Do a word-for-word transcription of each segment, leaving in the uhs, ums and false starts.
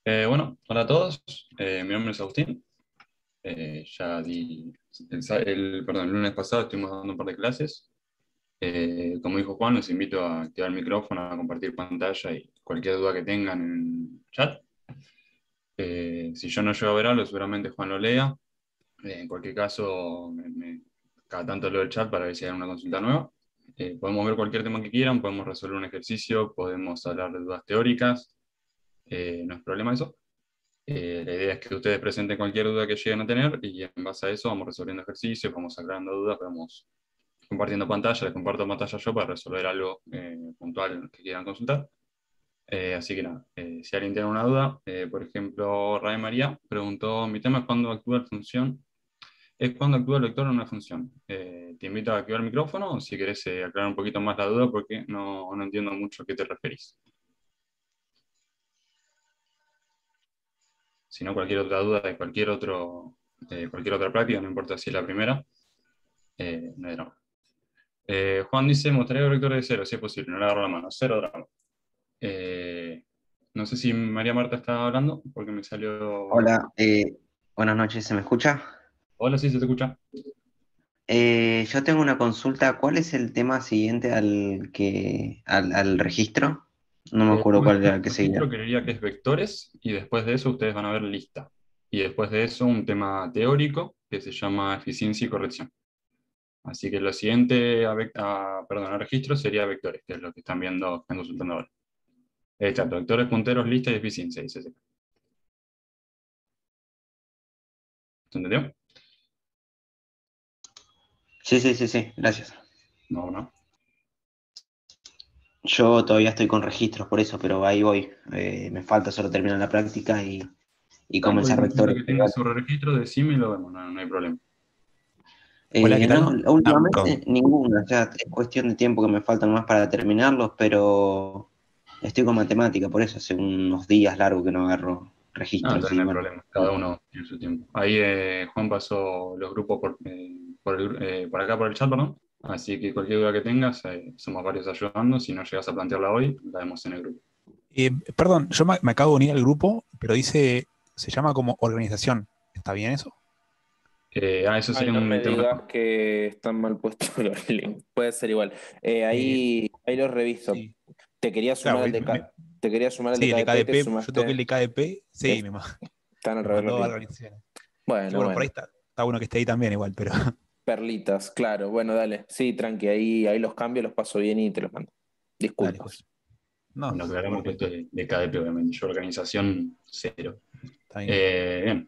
Eh, bueno, hola a todos. Eh, mi nombre es Agustín. Eh, ya di el, sa- el- perdón, el lunes pasado estuvimos dando un par de clases. Eh, como dijo Juan, los invito a activar el micrófono, a compartir pantalla y cualquier duda que tengan en el chat. Eh, si yo no llego a ver algo, seguramente Juan lo lea. Eh, en cualquier caso, me- me- cada tanto leo el chat para ver si hay una consulta nueva. Eh, podemos ver cualquier tema que quieran, podemos resolver un ejercicio, podemos hablar de dudas teóricas. Eh, no es problema eso. Eh, la idea es que ustedes presenten cualquier duda que lleguen a tener y en base a eso vamos resolviendo ejercicios, vamos aclarando dudas, vamos compartiendo pantalla, les comparto pantalla yo para resolver algo eh, puntual que quieran consultar. Eh, así que nada, eh, si alguien tiene una duda, eh, por ejemplo, Ray María preguntó, mi tema es cuando actúa la función, es cuando actúa el vector en una función. Eh, te invito a activar el micrófono o si querés eh, aclarar un poquito más la duda porque no, no entiendo mucho a qué te referís. Si no, cualquier otra duda de cualquier, otro, de cualquier otra práctica, no importa si es la primera, eh, no hay drama. Eh, Juan dice, me gustaría vector de cero, si es posible, no le agarro la mano, cero drama. Eh, no sé si María Marta está hablando, porque me salió... Hola, eh, buenas noches, ¿se me escucha? Hola, sí, se te escucha. Eh, yo tengo una consulta. ¿Cuál es el tema siguiente al que al, al registro? No me Eh, acuerdo cuál era el el que registro seguía. creería que es vectores, y después de eso ustedes van a ver lista. Y después de eso un tema teórico que se llama eficiencia y corrección. Así que lo siguiente a, vec- a- perdón, a registro sería vectores, que es lo que están viendo, están consultando ahora. Exacto, vectores, punteros, lista y eficiencia, dice. ¿Se entendió? Sí, sí, sí, sí, gracias. No, no. Yo todavía estoy con registros por eso, pero ahí voy. Eh, me falta solo terminar la práctica y, y Dale, comenzar cualquier duda vectores. que Pero tengas bueno. sobre registro, decime y lo vemos, no, no hay problema. Hola, ¿qué Eh, no, tal? Ah, últimamente perdón. ninguna, ya es cuestión de tiempo que me faltan más para terminarlos, pero estoy con matemática, por eso hace unos días largos que no agarro No, registros entonces y no hay bueno. problema, cada uno tiene su tiempo. Ahí eh, Juan pasó los grupos por, eh, por, el- eh, por acá por el chat, perdón. Así que cualquier duda que tengas, eh, somos varios ayudando. Si no llegas a plantearla hoy, la vemos en el grupo. Eh, perdón, yo me, me acabo de unir al grupo, pero dice, se llama como organización. ¿Está bien eso? Eh, ah, eso Ay, sería no un me tema. digas que están mal puestos los links. Puede ser igual. Eh, Eh, ahí, ahí los reviso. sí. Te quería Claro, sumar al porque de me- me- K- te quería sumar al de sí, el de K D P, te K D P, yo toqué el sumaste. de K D P, sí, me, ma- Están al me revés los mandó a links. organizaciones. Que Bueno, bueno, por ahí bueno. está, está bueno que esté ahí también igual, pero Perlitas, claro. Bueno, dale. Sí, tranqui, ahí, ahí los cambio, los paso bien y te los mando. dale, joya. Disculpas. No, Bueno, aclaramos que esto perfecto, es de, de K D P, obviamente. Yo organización, cero. está bien. Eh, bien.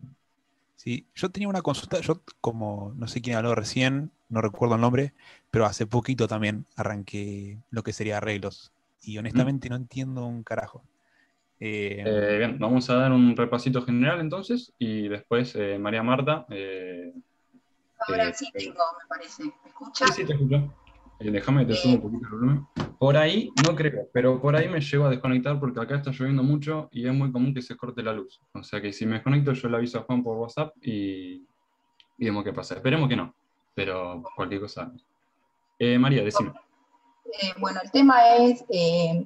Sí, yo tenía una consulta, yo como no sé quién habló recién, no recuerdo el nombre, pero hace poquito también arranqué lo que sería arreglos. Y Ujú. honestamente no entiendo un carajo. Eh, Eh, bien, vamos a dar un repasito general entonces y después eh, María Marta. eh, Ahora eh, sí eh, tengo, me parece. ¿Me sí, escucha? sí, te escucho. Eh, déjame que te subo un Eh, poquito el volumen. Por ahí, no creo, pero por ahí me llego a desconectar porque acá está lloviendo mucho y es muy común que se corte la luz. O sea que si me desconecto, yo le aviso a Juan por WhatsApp y, y vemos qué pasa. Esperemos que no, pero cualquier cosa. Eh, María, decime. eh, bueno, el tema es, eh,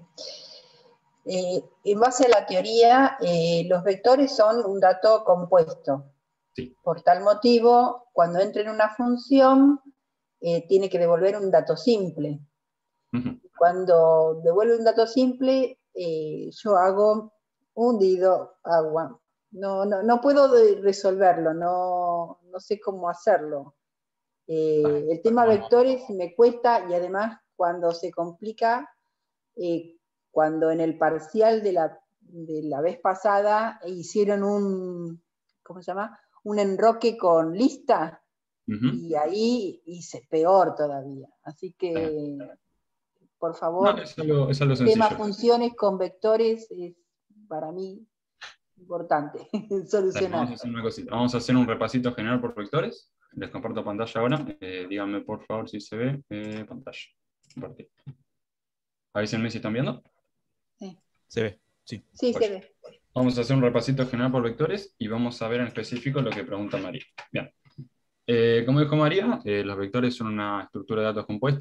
eh, en base a la teoría, eh, los vectores son un dato compuesto. Sí. Por tal motivo, cuando entra en una función, eh, tiene que devolver un dato simple. Ujú. Cuando devuelve un dato simple, eh, yo hago hundido agua. No, no, no puedo resolverlo, no, no sé cómo hacerlo. Eh, Dale, el dale, tema vamos. vectores me cuesta y además cuando se complica, eh, cuando en el parcial de la, de la vez pasada hicieron un, ¿cómo se llama? Un enroque con lista Ujú. y ahí hice peor todavía. Así Bien. que, por No, favor, es algo, es algo el tema sencillo. funciones con vectores es para mí importante Dale, vamos a solucionar. hacer una cosita. Vamos a hacer un repasito general por vectores. Les comparto pantalla ahora. Eh, díganme por favor si se ve eh, pantalla. Compartir. Avísenme si están viendo. Sí, se ve, sí. sí se Oye. ve. Vamos a hacer un repasito general por vectores y vamos a ver en específico lo que pregunta María. Bien. Eh, como dijo María, eh, los vectores son una estructura de datos compuesta.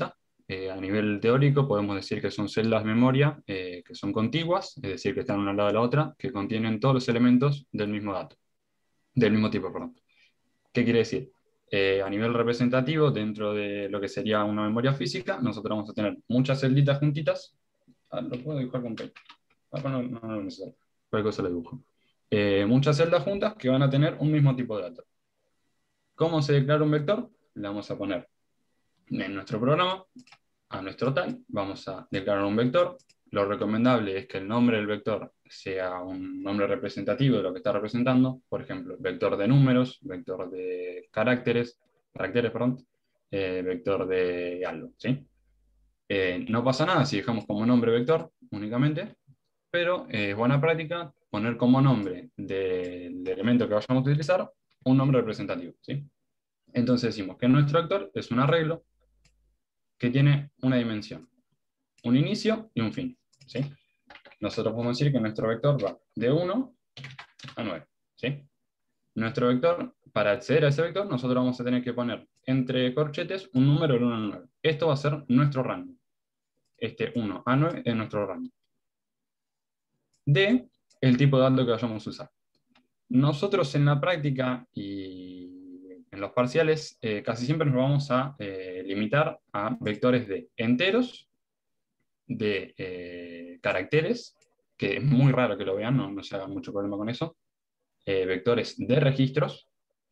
eh, a nivel teórico podemos decir que son celdas de memoria eh, que son contiguas, es decir, que están una al lado de la otra, que contienen todos los elementos del mismo dato, del mismo tipo, perdón. ¿Qué quiere decir? Eh, a nivel representativo, dentro de lo que sería una memoria física, nosotros vamos a tener muchas celditas juntitas. Ah, lo puedo dibujar con paint. Ah, no, no, no es necesario. Cualquier cosa lo dibujo. Eh, muchas celdas juntas que van a tener un mismo tipo de dato. ¿Cómo se declara un vector? Le vamos a poner en nuestro programa, a nuestro type, vamos a declarar un vector. Lo recomendable es que el nombre del vector sea un nombre representativo de lo que está representando. Por ejemplo, vector de números, vector de caracteres, caracteres, perdón, eh, vector de algo, ¿sí? Eh, no pasa nada si dejamos como nombre vector únicamente, pero es eh, buena práctica poner como nombre del elemento que vayamos a utilizar un nombre representativo, ¿sí? Entonces decimos que nuestro vector es un arreglo que tiene una dimensión, un inicio y un fin, ¿sí? Nosotros podemos decir que nuestro vector va de uno a nueve, ¿sí? Nuestro vector, para acceder a ese vector, nosotros vamos a tener que poner entre corchetes un número del uno al nueve. Esto va a ser nuestro rango. Este uno a nueve es nuestro rango. D, el tipo de dato que vayamos a usar. Nosotros en la práctica y en los parciales eh, casi siempre nos vamos a eh, limitar a vectores de enteros, de eh, caracteres, que es muy raro que lo vean, no, no se hagan mucho problema con eso, eh, vectores de registros,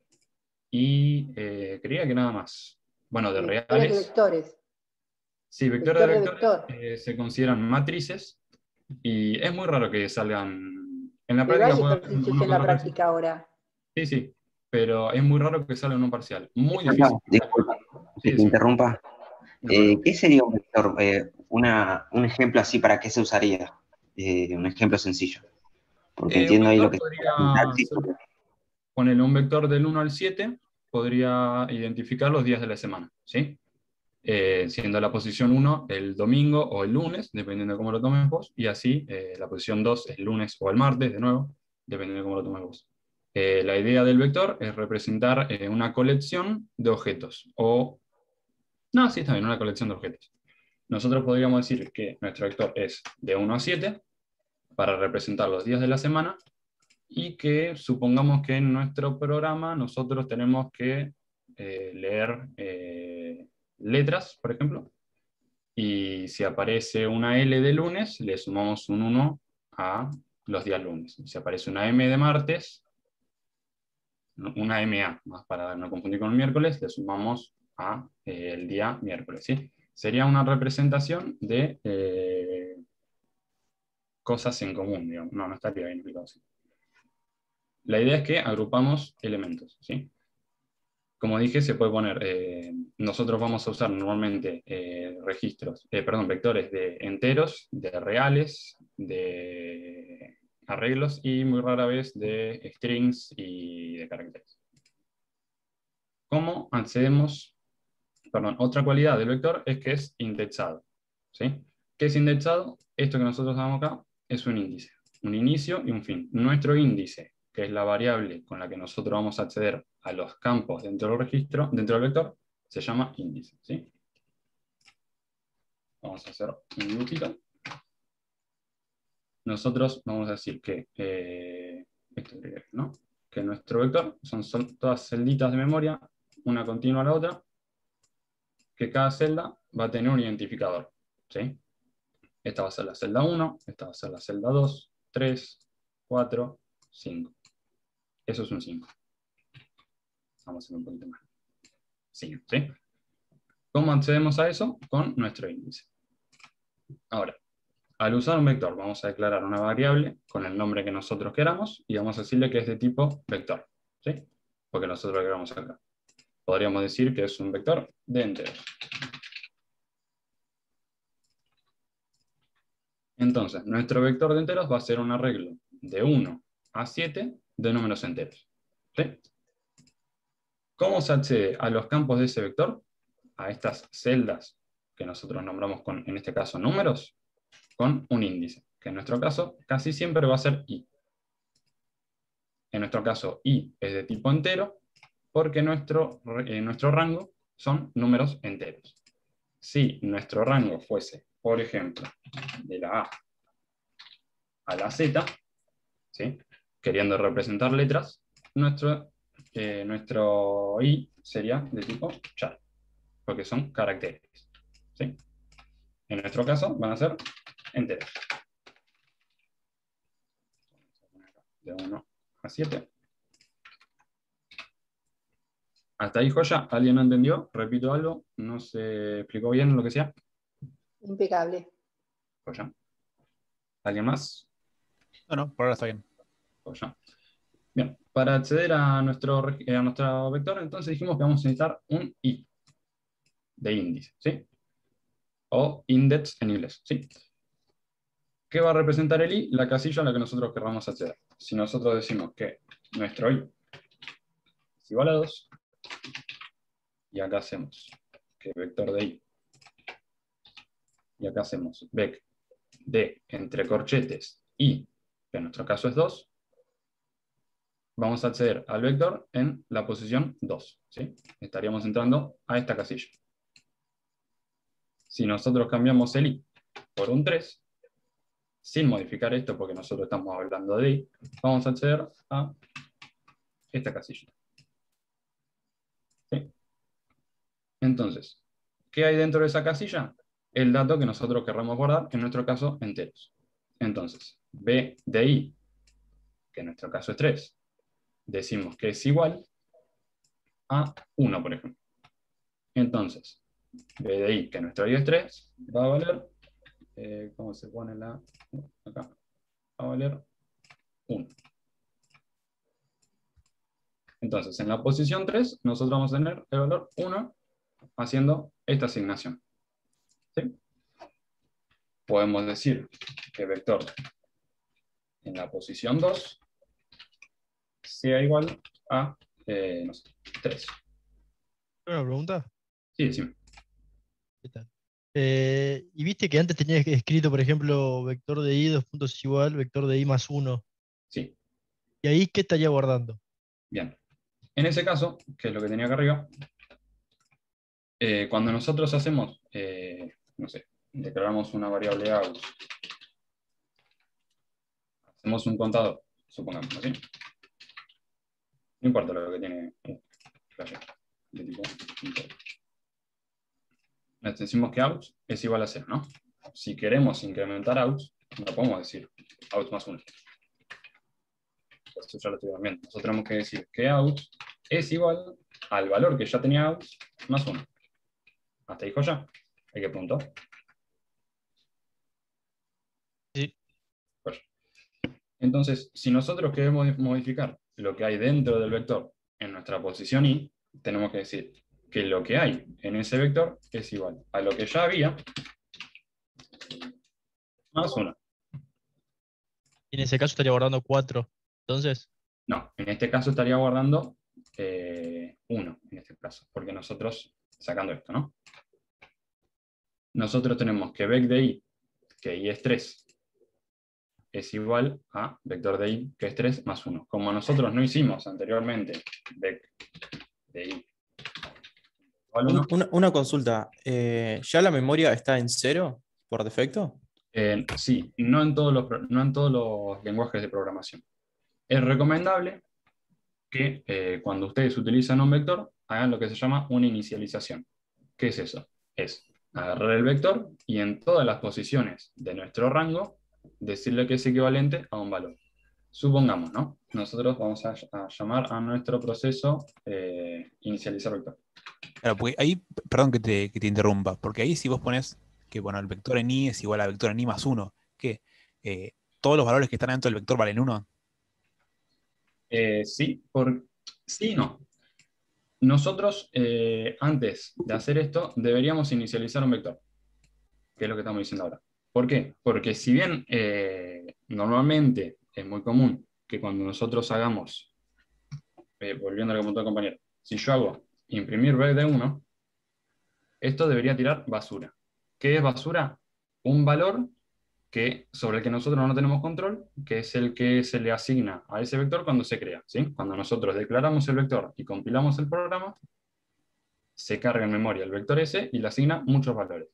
y eh, creía que nada más. Bueno, de Vectores reales. de vectores. Sí, vectores Vector de de vectores vector. eh, se consideran matrices, y es muy raro que salgan. En la Pero práctica hay puede haber ejercicios uno en que la otro ejercicio. práctica ahora. Sí, sí, pero es muy raro que salga en un parcial. Muy Disculpa, difícil. disculpa Sí, que te sí, interrumpa. no hay Eh, problema. ¿qué sería un vector? Eh, una, un ejemplo así, ¿para qué se usaría? Eh, un ejemplo sencillo. Porque Eh, un entiendo ahí lo vector que es podría la sintaxis. ser, ponerle un vector del uno al siete, podría identificar los días de la semana, ¿sí? Eh, siendo la posición uno el domingo o el lunes, dependiendo de cómo lo tomes vos, y así eh, la posición dos el lunes o el martes, de nuevo, dependiendo de cómo lo tomes vos. Eh, la idea del vector es representar eh, una colección de objetos, o... No, sí, está bien, una colección de objetos. Nosotros podríamos decir que nuestro vector es de uno a siete, para representar los días de la semana, y que supongamos que en nuestro programa nosotros tenemos que eh, leer eh, letras, por ejemplo, y si aparece una L de lunes, le sumamos un uno a los días lunes. Si aparece una M de martes, una M A, más para no confundir con el miércoles, le sumamos a eh, el día miércoles, ¿sí? Sería una representación de eh, cosas en común, digamos. No, no estaría bien explicado así. La idea es que agrupamos elementos, ¿sí? Como dije, se puede poner, eh, nosotros vamos a usar normalmente eh, registros, eh, perdón, vectores de enteros, de reales, de arreglos y muy rara vez de strings y de caracteres. ¿Cómo accedemos? Perdón, otra cualidad del vector es que es indexado, ¿sí? ¿Qué es indexado? Esto que nosotros damos acá es un índice, un inicio y un fin. Nuestro índice, que es la variable con la que nosotros vamos a acceder a los campos dentro del registro, dentro del vector, se llama índice, ¿sí? Vamos a hacer un dibujito. Nosotros vamos a decir que, eh, esto, ¿no? que nuestro vector son, son todas celditas de memoria, una continua a la otra, que cada celda va a tener un identificador, ¿sí? Esta va a ser la celda uno, esta va a ser la celda dos, tres, cuatro, cinco. Eso es un cinco. Vamos a hacer un poquito más. cinco, ¿sí? ¿Cómo accedemos a eso? Con nuestro índice. Ahora, al usar un vector, vamos a declarar una variable con el nombre que nosotros queramos y vamos a decirle que es de tipo vector, ¿sí? Porque nosotros lo queramos acá. Podríamos decir que es un vector de enteros. Entonces, nuestro vector de enteros va a ser un arreglo de uno a siete de números enteros, ¿sí? ¿Cómo se accede a los campos de ese vector? A estas celdas que nosotros nombramos con, en este caso, números, con un índice, que en nuestro caso casi siempre va a ser i. En nuestro caso, i es de tipo entero, porque nuestro, eh, nuestro rango son números enteros. si nuestro rango fuese, por ejemplo, de la A a la Z, ¿sí? Queriendo representar letras, nuestro, eh, nuestro I sería de tipo char, porque son caracteres, ¿sí? En nuestro caso van a ser enteros. De uno a siete. Hasta ahí, joya. ¿Alguien no entendió? Repito algo. ¿No se explicó bien lo que sea? Impecable. Joya. ¿Alguien más? No, no, por ahora está bien. Joya. Bien, para acceder a nuestro, reg- a nuestro vector, entonces dijimos que vamos a necesitar un I de índice, ¿sí? O index en inglés, ¿sí? ¿Qué va a representar el I? La casilla a la que nosotros querramos acceder. Si nosotros decimos que nuestro I es igual a dos, y acá hacemos que vector de I, y acá hacemos vec de entre corchetes I, que en nuestro caso es dos, vamos a acceder al vector en la posición dos, ¿sí? Estaríamos entrando a esta casilla. Si nosotros cambiamos el I por un tres, sin modificar esto, porque nosotros estamos hablando de I, vamos a acceder a esta casilla. ¿Sí? Entonces, ¿qué hay dentro de esa casilla? El dato que nosotros querramos guardar, en nuestro caso, enteros. Entonces, B de I, que en nuestro caso es tres, decimos que es igual a uno, por ejemplo. Entonces, B de I, que nuestro I es tres, va a valer, eh, ¿cómo se pone la? Acá, va a valer uno. Entonces, en la posición tres, nosotros vamos a tener el valor uno haciendo esta asignación. ¿Sí? Podemos decir que vector en la posición dos sea igual a eh, no sé, tres. ¿Una pregunta? Sí, decime. ¿Qué tal? Eh, y viste que antes tenías escrito, por ejemplo, vector de i, dos puntos igual, vector de i más uno. Sí, ¿Y ahí qué estaría guardando? bien. En ese caso, que es lo que tenía acá arriba, eh, cuando nosotros hacemos, eh, no sé, declaramos una variable out, hacemos un contador, supongamos, ¿sí? No importa lo que tiene uh, flash, de tipo integer. Les decimos que out es igual a cero, ¿no? Si queremos incrementar out, no podemos decir out más uno. Eso ya lo estuvieron viendo. Nosotros tenemos que decir que out es igual al valor que ya tenía out más uno. ¿Hasta ahí, joya? ¿Hay qué punto? Sí. Joya. Entonces, si nosotros queremos modificar lo que hay dentro del vector en nuestra posición i, tenemos que decir que lo que hay en ese vector es igual a lo que ya había más uno. Y en ese caso estaría guardando cuatro. Entonces, No, en este caso estaría guardando eh, uno, en este caso, porque nosotros, sacando esto, ¿no? Nosotros tenemos que vec de i, que i es tres, es igual a vector de i, que es tres, más uno. Como nosotros no hicimos anteriormente vec de i igual a Un- uno, una, una consulta. eh, ¿ya la memoria está en cero por defecto? eh, sí, no en, todos los, pro- no en todos los lenguajes de programación. Es recomendable que eh, cuando ustedes utilizan un vector, hagan lo que se llama una inicialización. ¿Qué es eso? Es agarrar el vector y en todas las posiciones de nuestro rango, decirle que es equivalente a un valor. Supongamos, ¿no? Nosotros vamos a, a llamar a nuestro proceso eh, inicializar vector. Claro, porque ahí, perdón que te, que te interrumpa, porque ahí si vos pones que bueno, el vector en i es igual a vector en i más uno, que eh, todos los valores que están dentro del vector valen uno. Eh, sí, por, sí y no. Nosotros, eh, antes de hacer esto, deberíamos inicializar un vector, que es lo que estamos diciendo ahora. ¿Por qué? Porque si bien eh, normalmente es muy común que cuando nosotros hagamos, eh, volviendo al computador compañero, si yo hago imprimir vec de uno, esto debería tirar basura. ¿Qué es basura? Un valor que, sobre el que nosotros no tenemos control, que es el que se le asigna a ese vector cuando se crea, ¿sí? Cuando nosotros declaramos el vector y compilamos el programa, se carga en memoria el vector ese y le asigna muchos valores.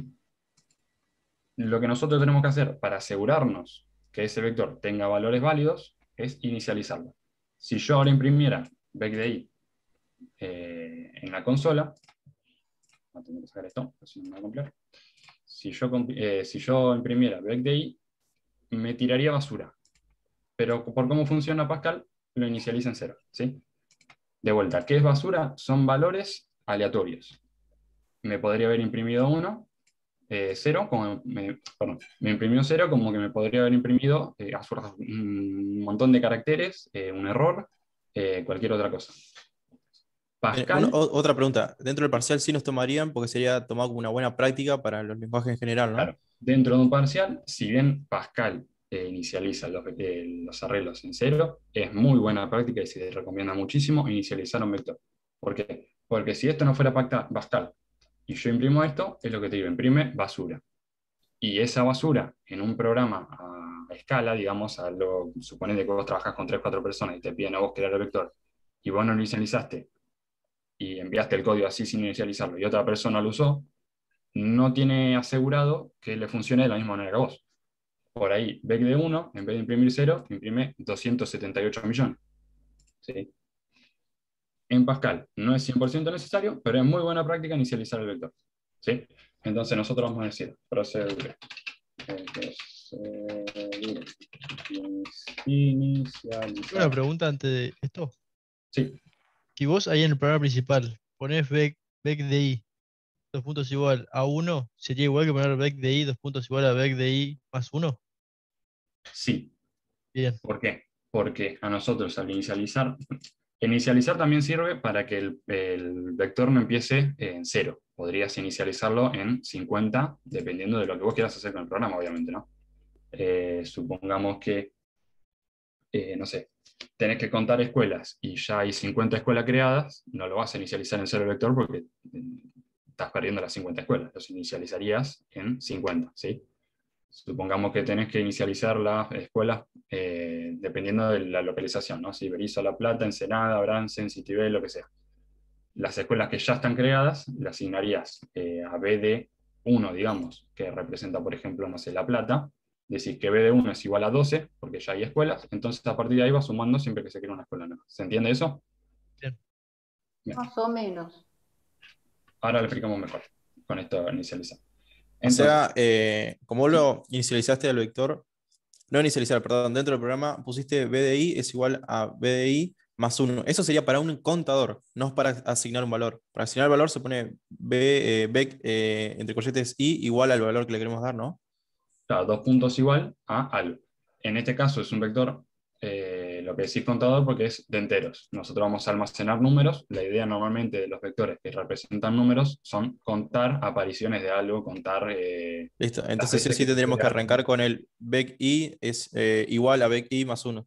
Lo que nosotros tenemos que hacer para asegurarnos que ese vector tenga valores válidos es inicializarlo. Si yo ahora imprimiera vec_di eh, en la consola, voy a tener que sacar esto, si no me va a completar. Si yo, eh, si yo imprimiera vec_di, me tiraría basura. Pero por cómo funciona Pascal, lo inicializa en cero, ¿sí? De vuelta, ¿qué es basura? Son valores aleatorios. Me podría haber imprimido uno, eh, cero, como me, perdón, me imprimió cero, como que me podría haber imprimido eh, un montón de caracteres, eh, un error, eh, cualquier otra cosa. Pascal. Una, otra pregunta. Dentro del parcial sí nos tomarían, porque sería tomado como una buena práctica para los lenguajes en general, ¿no? Claro. Dentro de un parcial, si bien Pascal eh, inicializa los, eh, los arreglos en cero, es muy buena práctica y se recomienda muchísimo inicializar un vector. ¿Por qué? Porque si esto no fuera Pascal y yo imprimo esto, es lo que te digo, imprime basura. Y esa basura en un programa a escala, digamos, a lo, suponete que vos trabajás con tres o cuatro personas y te piden a vos crear el vector, y vos no lo inicializaste, y enviaste el código así sin inicializarlo, y otra persona lo usó, no tiene asegurado que le funcione de la misma manera que vos. Por ahí, vec de uno, en vez de imprimir cero, imprime doscientos setenta y ocho millones. ¿Sí? En Pascal no es cien por ciento necesario, pero es muy buena práctica inicializar el vector. ¿Sí? Entonces nosotros vamos a decir, procedure. Inicializar. Una pregunta antes de esto. Sí. Si vos ahí en el programa principal ponés vec, vec_di dos puntos igual a uno, ¿sería igual que poner vec_di dos puntos igual a vec_di más uno? Sí. Bien. ¿Por qué? Porque a nosotros al inicializar, inicializar también sirve para que el, el vector no empiece en cero. Podrías inicializarlo en cincuenta, dependiendo de lo que vos quieras hacer con el programa, obviamente, ¿no? Eh, supongamos que, eh, no sé, tenés que contar escuelas y ya hay cincuenta escuelas creadas, no lo vas a inicializar en cero vector porque estás perdiendo las cincuenta escuelas, los inicializarías en cincuenta, ¿sí? Supongamos que tenés que inicializar las escuelas eh, dependiendo de la localización, ¿no? Si Berisso, La Plata, Ensenada, Bransen, Citibel, lo que sea. Las escuelas que ya están creadas, las asignarías eh, a B D uno, digamos, que representa, por ejemplo, no sé, La Plata. Decís que B D uno es igual a doce, porque ya hay escuelas, entonces a partir de ahí va sumando siempre que se crea una escuela nueva. ¿Se entiende eso? Bien. Bien. Más o menos. Ahora lo explicamos mejor con esto inicializado. Entonces, o sea, eh, como lo inicializaste al vector, no inicializar, perdón, dentro del programa pusiste B D I es igual a B D I más uno. Eso sería para un contador, no es para asignar un valor. Para asignar el valor se pone B, eh, bec, eh, entre corchetes I igual al valor que le queremos dar, ¿no? Claro, dos puntos igual a algo. En este caso es un vector, eh, lo que decís contador, porque es de enteros. Nosotros vamos a almacenar números. La idea normalmente de los vectores que representan números son contar apariciones de algo, contar... Eh, Listo, entonces sí, sí tendríamos que arrancar con el bec I es eh, igual a bec I más uno.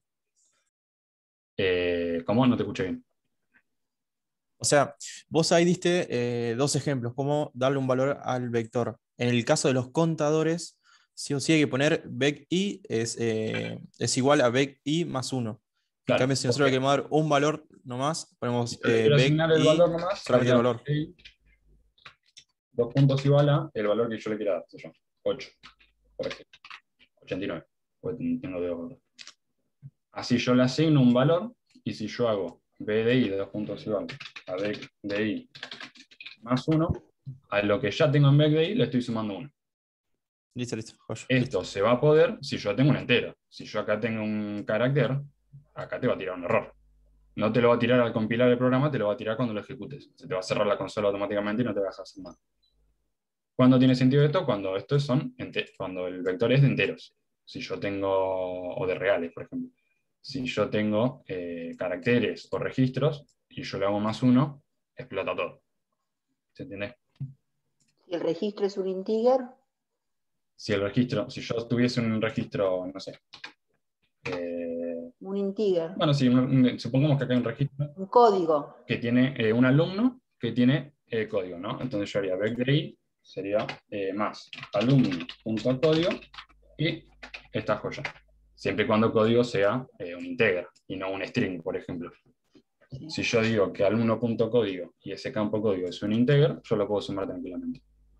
Eh, ¿Cómo? No te escuché bien. O sea, vos ahí diste eh, dos ejemplos, cómo darle un valor al vector. En el caso de los contadores, sí o sí hay que poner vec_i es, eh, es igual a vec_i más uno. Claro, en cambio, si nosotros le queremos dar un valor nomás, ponemos si le eh, quiero asignar el valor nomás, solamente el valor. Dos puntos igual a el valor que yo le quiera dar, yo, ocho, por ejemplo, ochenta y nueve. Pues tengo de Así yo le asigno un valor, y si yo hago B de I de dos puntos igual a B de I más uno, a lo que ya tengo en B de I le estoy sumando uno. Listo, listo. Joyo, Esto listo. se va a poder si yo tengo un entero. Si yo acá tengo un carácter, acá te va a tirar un error. No te lo va a tirar al compilar el programa, te lo va a tirar cuando lo ejecutes. Se te va a cerrar la consola automáticamente y no te va a dejar hacer nada. ¿Cuándo tiene sentido esto? Cuando estos son cuando el vector es de enteros. Si yo tengo, o de reales, por ejemplo. Si yo tengo eh, caracteres o registros y yo le hago más uno, explota todo. ¿Se entiende? Si el registro es un integer. Si el registro, si yo tuviese un registro, no sé. Eh, un integer. Bueno, si supongamos que acá hay un registro. Un código. Que tiene eh, un alumno que tiene eh, código, ¿no? Entonces yo haría vec_di sería eh, más alumno.código y esta joya. Siempre y cuando código sea eh, un integer y no un string, por ejemplo. Sí. Si yo digo que alumno punto código y ese campo código es un integer, yo lo puedo sumar tranquilamente.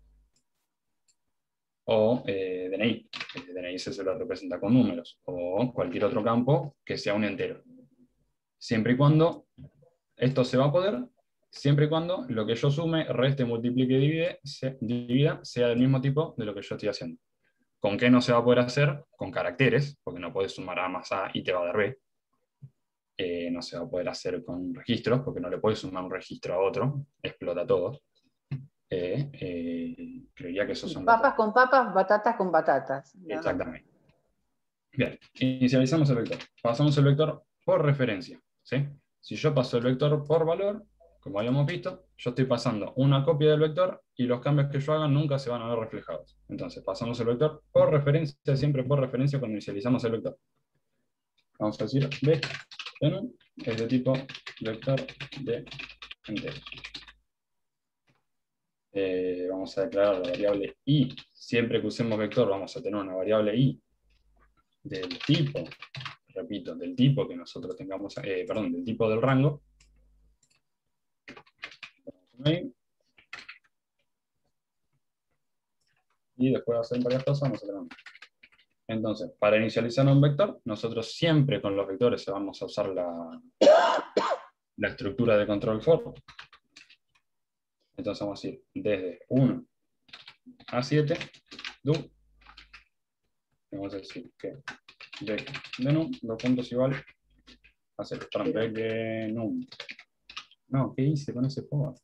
O eh, D N I. El D N I se lo representa con números. O cualquier otro campo que sea un entero. Siempre y cuando esto se va a poder, siempre y cuando lo que yo sume, reste, multiplique y divide, se, divida sea del mismo tipo de lo que yo estoy haciendo. ¿Con qué no se va a poder hacer? Con caracteres, porque no puedes sumar A más A y te va a dar B. Eh, no se va a poder hacer con registros, porque no le puedes sumar un registro a otro, explota todo. Eh, eh, creería que esos son Papas los... con papas, batatas con batatas. Nada. Exactamente. Bien, inicializamos el vector. Pasamos el vector por referencia, ¿sí? Si yo paso el vector por valor, como habíamos visto, yo estoy pasando una copia del vector y los cambios que yo haga nunca se van a ver reflejados. Entonces, pasamos el vector por referencia, siempre por referencia cuando inicializamos el vector. Vamos a decir B en es de tipo vector de enteros. Eh, vamos a declarar la variable i. Siempre que usemos vector vamos a tener una variable i del tipo, repito, del tipo que nosotros tengamos, eh, perdón, del tipo del rango. Y después de hacer varias cosas vamos a tener. Entonces, para inicializar un vector, nosotros siempre con los vectores vamos a usar la, la estructura de control for. Entonces vamos a ir desde uno a siete, do. Vamos a decir que vec de num, dos puntos igual a cero. Perdón, vec de num. No, ¿qué hice con ese for?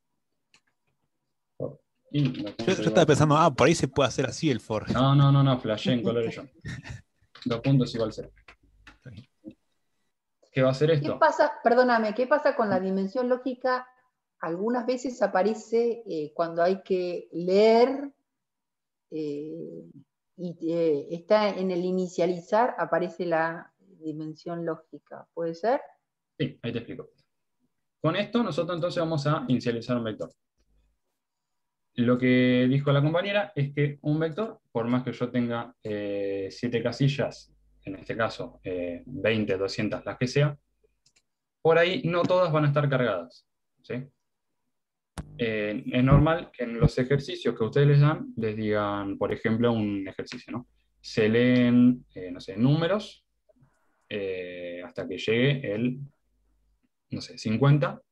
For. Y dos Yo, puntos yo igual. estaba pensando, ah, por ahí se puede hacer así el for. No, no, no, no, flashé en colores yo. Dos puntos igual cero. ¿Qué va a hacer ¿Qué esto? pasa, perdóname, qué pasa con la dimensión lógica? Algunas veces aparece eh, cuando hay que leer eh, y eh, está en el inicializar, aparece la dimensión lógica. ¿Puede ser? Sí, ahí te explico. Con esto nosotros entonces vamos a inicializar un vector. Lo que dijo la compañera es que un vector, por más que yo tenga eh, siete casillas, en este caso eh, veinte, doscientas, las que sea, por ahí no todas van a estar cargadas, ¿sí? Eh, es normal que en los ejercicios que ustedes les dan, les digan, por ejemplo, un ejercicio, ¿no? Se leen, eh, no sé, números eh, hasta que llegue el, no sé, cincuenta,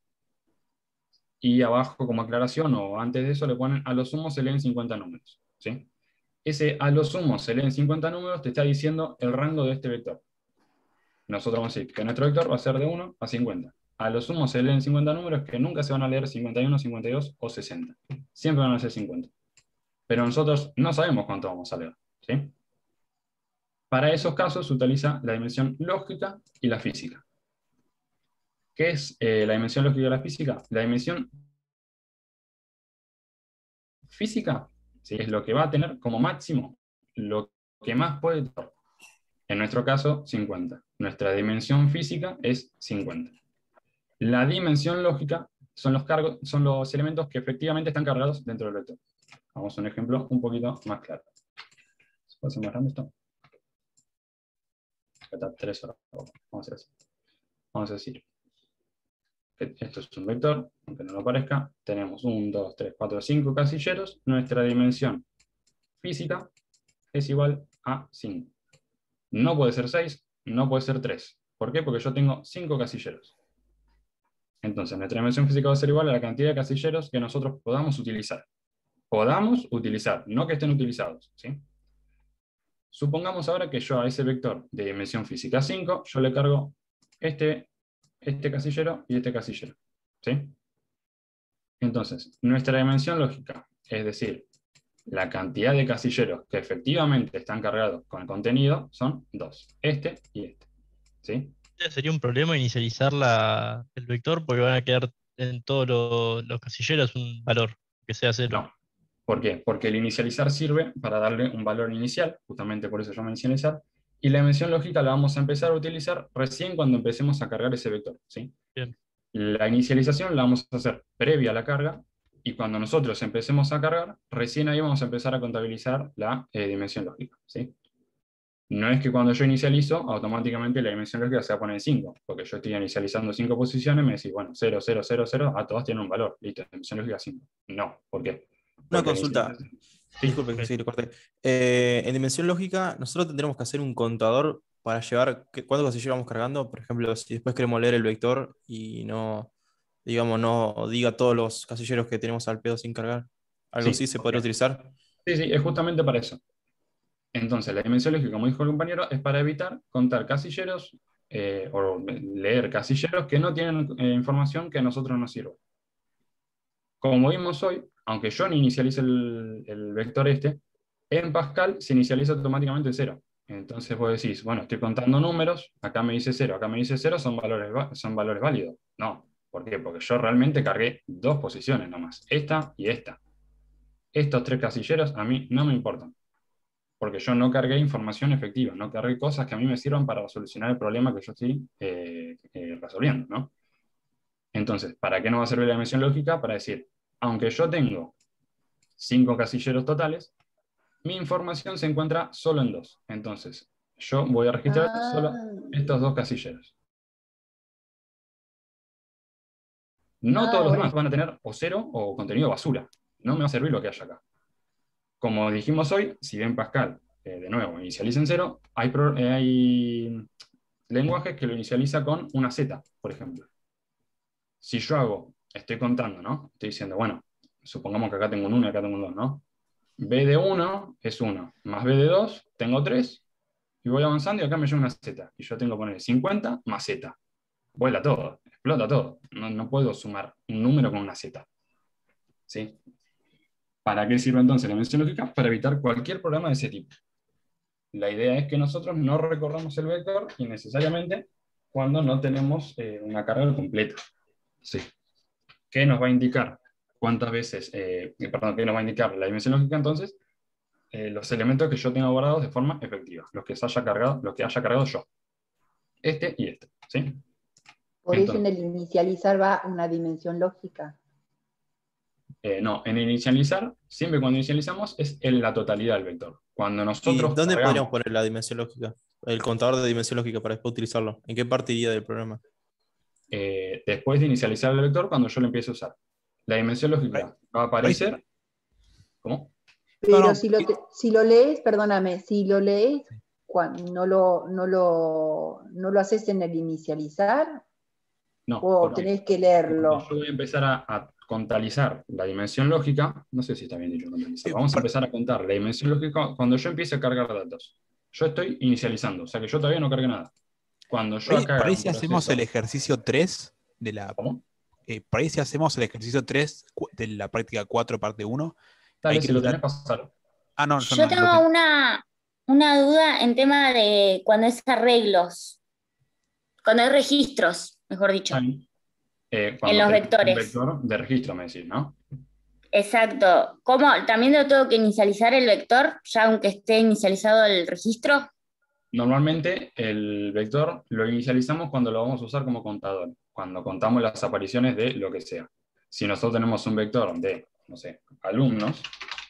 y abajo como aclaración o antes de eso le ponen a lo sumo se leen cincuenta números, ¿sí? Ese a lo sumo se leen cincuenta números te está diciendo el rango de este vector. Nosotros vamos a decir que nuestro vector va a ser de uno a cincuenta. A lo sumo se leen cincuenta números que nunca se van a leer cincuenta y uno, cincuenta y dos o sesenta. Siempre van a ser cincuenta. Pero nosotros no sabemos cuánto vamos a leer, ¿sí? Para esos casos se utiliza la dimensión lógica y la física. ¿Qué es eh, la dimensión lógica y la física? La dimensión física, ¿sí?, es lo que va a tener como máximo, lo que más puede tener. En nuestro caso, cincuenta. Nuestra dimensión física es cincuenta. La dimensión lógica son los, cargos, son los elementos que efectivamente están cargados dentro del vector. Vamos a un ejemplo un poquito más claro. ¿Se puede hacer más grande esto? Está tres horas. Vamos a hacer así. Vamos a decir que esto es un vector, aunque no lo parezca. Tenemos uno, dos, tres, cuatro, cinco casilleros. Nuestra dimensión física es igual a cinco. No puede ser seis, no puede ser tres. ¿Por qué? Porque yo tengo cinco casilleros. Entonces, nuestra dimensión física va a ser igual a la cantidad de casilleros que nosotros podamos utilizar. Podamos utilizar, no que estén utilizados, ¿sí? Supongamos ahora que yo a ese vector de dimensión física cinco, yo le cargo este, este casillero y este casillero, ¿sí? Entonces, nuestra dimensión lógica, es decir, la cantidad de casilleros que efectivamente están cargados con el contenido, son dos, este y este, ¿sí? Sería un problema inicializar la, el vector porque van a quedar en todos lo- los casilleros un valor que sea cero. No. ¿Por qué? Porque el inicializar sirve para darle un valor inicial, justamente por eso llama inicializar, y la dimensión lógica la vamos a empezar a utilizar recién cuando empecemos a cargar ese vector, ¿sí? Bien. La inicialización la vamos a hacer previa a la carga, y cuando nosotros empecemos a cargar, recién ahí vamos a empezar a contabilizar la eh, dimensión lógica, ¿sí? No es que cuando yo inicializo, automáticamente la dimensión lógica se va a poner en cinco, porque yo estoy inicializando cinco posiciones, me decís, bueno, cero, cero, cero, cero, a todos tienen un valor, listo, dimensión lógica cinco. No, ¿por qué? Una Porque consulta. Sí. Disculpe que sí, le corté. Eh, en dimensión lógica, nosotros tendremos que hacer un contador para llevar qué- cuántos casilleros vamos cargando. Por ejemplo, si después queremos leer el vector y no, digamos, no diga todos los casilleros que tenemos al pedo sin cargar. ¿Algo Sí, así se ok. podría utilizar? Sí, sí, es justamente para eso. Entonces, la dimensión lógica, como dijo el compañero, es para evitar contar casilleros eh, o leer casilleros que no tienen eh, información que a nosotros nos sirva. Como vimos hoy, aunque yo no inicialice el, el vector este, en Pascal se inicializa automáticamente cero. Entonces vos decís, bueno, estoy contando números, acá me dice cero, acá me dice cero, son valores, va- son valores válidos. No, ¿por qué? Porque yo realmente cargué dos posiciones nomás, esta y esta. Estos tres casilleros a mí no me importan, porque yo no cargué información efectiva, no cargué cosas que a mí me sirvan para solucionar el problema que yo estoy eh, eh, resolviendo, ¿no? Entonces, ¿para qué nos va a servir la dimensión lógica? Para decir, aunque yo tengo cinco casilleros totales, mi información se encuentra solo en dos. Entonces, yo voy a registrar Ah, solo estos dos casilleros. No ah, todos los bueno. demás van a tener o cero o contenido basura. No me va a servir lo que haya acá. Como dijimos hoy, si bien Pascal, eh, de nuevo, inicializa en cero, hay, pro- eh, hay lenguajes que lo inicializa con una Z, por ejemplo. Si yo hago, estoy contando, ¿no? Estoy diciendo, bueno, supongamos que acá tengo un uno y acá tengo un dos, ¿no? B de uno es uno, más B de dos, tengo tres, y voy avanzando y acá me lleva una Z. Y yo tengo que poner cincuenta más Z. Vuela todo, explota todo. No, no puedo sumar un número con una Z. ¿Sí? ¿Para qué sirve entonces la dimensión lógica? Para evitar cualquier programa de ese tipo. La idea es que nosotros no recorramos el vector innecesariamente cuando no tenemos eh, una carga completa. ¿Sí? ¿Qué nos va a indicar cuántas veces, eh, perdón, qué nos va a indicar la dimensión lógica entonces? Eh, los elementos que yo tengo guardados de forma efectiva, los que haya cargado, los que haya cargado yo. Este y este, ¿sí? Por eso en Entonces, el inicializar va una dimensión lógica. eh, no, en inicializar, siempre cuando inicializamos es en la totalidad del vector. Cuando ¿Y nosotros dónde podríamos cargamos, poner la dimensión lógica? El contador de dimensión lógica para después utilizarlo. ¿En qué parte iría del programa? eh, después de inicializar el vector, cuando yo lo empiece a usar, la dimensión lógica va a aparecer. ¿Cómo? Pero No, no, si, lo te- si lo lees, perdóname, si lo lees, cuan- no, lo, no, lo, no lo haces en el inicializar No, o porque tenés que cuando leerlo. yo voy a empezar a, a contabilizar la dimensión lógica, no sé si está bien dicho contabilizar, eh, vamos a para- empezar a contar la dimensión lógica cuando yo empiece a cargar datos. Yo estoy inicializando, o sea que yo todavía no cargué nada. Cuando por yo ahí, acá por haga ahí un si hacemos el proceso, ejercicio tres de la. ¿cómo? eh, por ahí si hacemos el ejercicio tres cu- de la práctica cuatro, parte uno, hay Dale, que si lo evitar. tenés, pasar. Ah, no, yo Yo no lo tengo tengo. una, una duda en tema de cuando es arreglos, cuando hay registros, mejor dicho, Eh, en cuando los tenés un vectores. vector de registro, me decís, ¿no? Exacto. ¿Cómo? ¿También lo tengo que inicializar el vector, ya aunque esté inicializado el registro? Normalmente el vector lo inicializamos cuando lo vamos a usar como contador, cuando contamos las apariciones de lo que sea. Si nosotros tenemos un vector de, no sé, alumnos,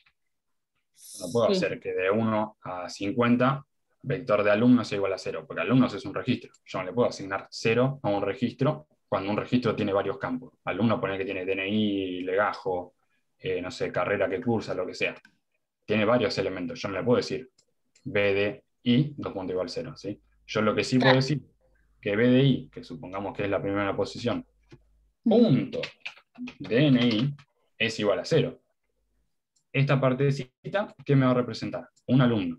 no puedo Sí, hacer que de uno a cincuenta vector de alumnos sea igual a cero, porque alumnos es un registro. Yo no le puedo asignar cero a un registro cuando un registro tiene varios campos. Alumno pone que tiene D N I, legajo, eh, no sé, carrera que cursa, lo que sea. Tiene varios elementos. Yo no le puedo decir B D I, dos puntos igual cero, ¿sí? Yo lo que sí puedo claro. decir que B D I, que supongamos que es la primera posición, Ujú. punto D N I es igual a cero. Esta partecita, ¿qué me va a representar? Un alumno.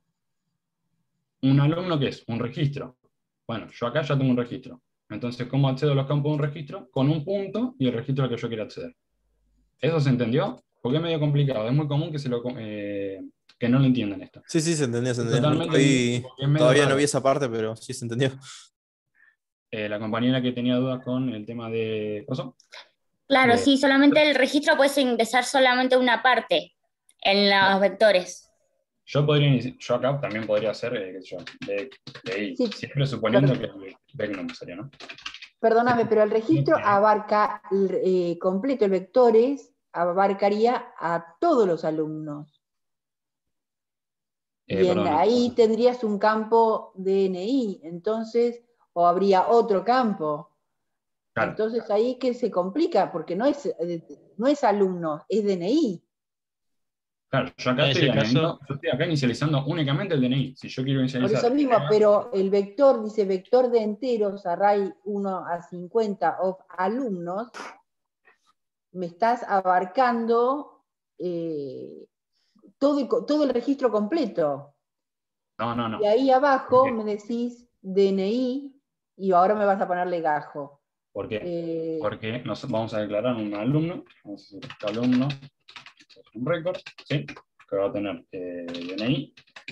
¿Un alumno qué es? Un registro. Bueno, yo acá ya tengo un registro. Entonces, ¿cómo accedo a los campos de un registro? Con un punto y el registro al que yo quiero acceder. ¿Eso se entendió? Porque es medio complicado. Es muy común que, se lo, eh, que no lo entiendan esto. Sí, sí, se entendió, se Es entendió. No totalmente estoy- porque es medio Todavía no raro. vi esa parte, pero sí se entendió. Eh, la compañera que tenía dudas con el tema de... ¿Coso? Claro, De- sí, solamente el registro puede ingresar solamente una parte en los vectores. Yo podría iniciar- yo acá también podría hacer, eh, qué sé yo, de, de I, Sí, siempre suponiendo per- que el vec no me salió, ¿no? Perdóname, pero el registro Ok. abarca eh, completo el vectores, abarcaría a todos los alumnos. Eh, y en perdón, ahí tendrías un campo D N I, entonces, o habría otro campo. claro, Entonces ahí que se complica, porque no es, eh, no es alumno, es D N I. claro, yo acá En estoy ese añadiendo, caso, yo estoy acá inicializando únicamente el D N I. Si yo quiero Por inicializar eso mismo, además, pero el vector, dice vector de enteros, array uno a cincuenta of alumnos, me estás abarcando eh, todo, el, todo el registro completo. no, no, no. Y ahí abajo ¿Por qué? me decís D N I y ahora me vas a poner legajo. ¿Por qué? Eh, Porque nos vamos a declarar un alumno, vamos a decir que alumno es un récord, ¿sí? Que va a tener eh, D N I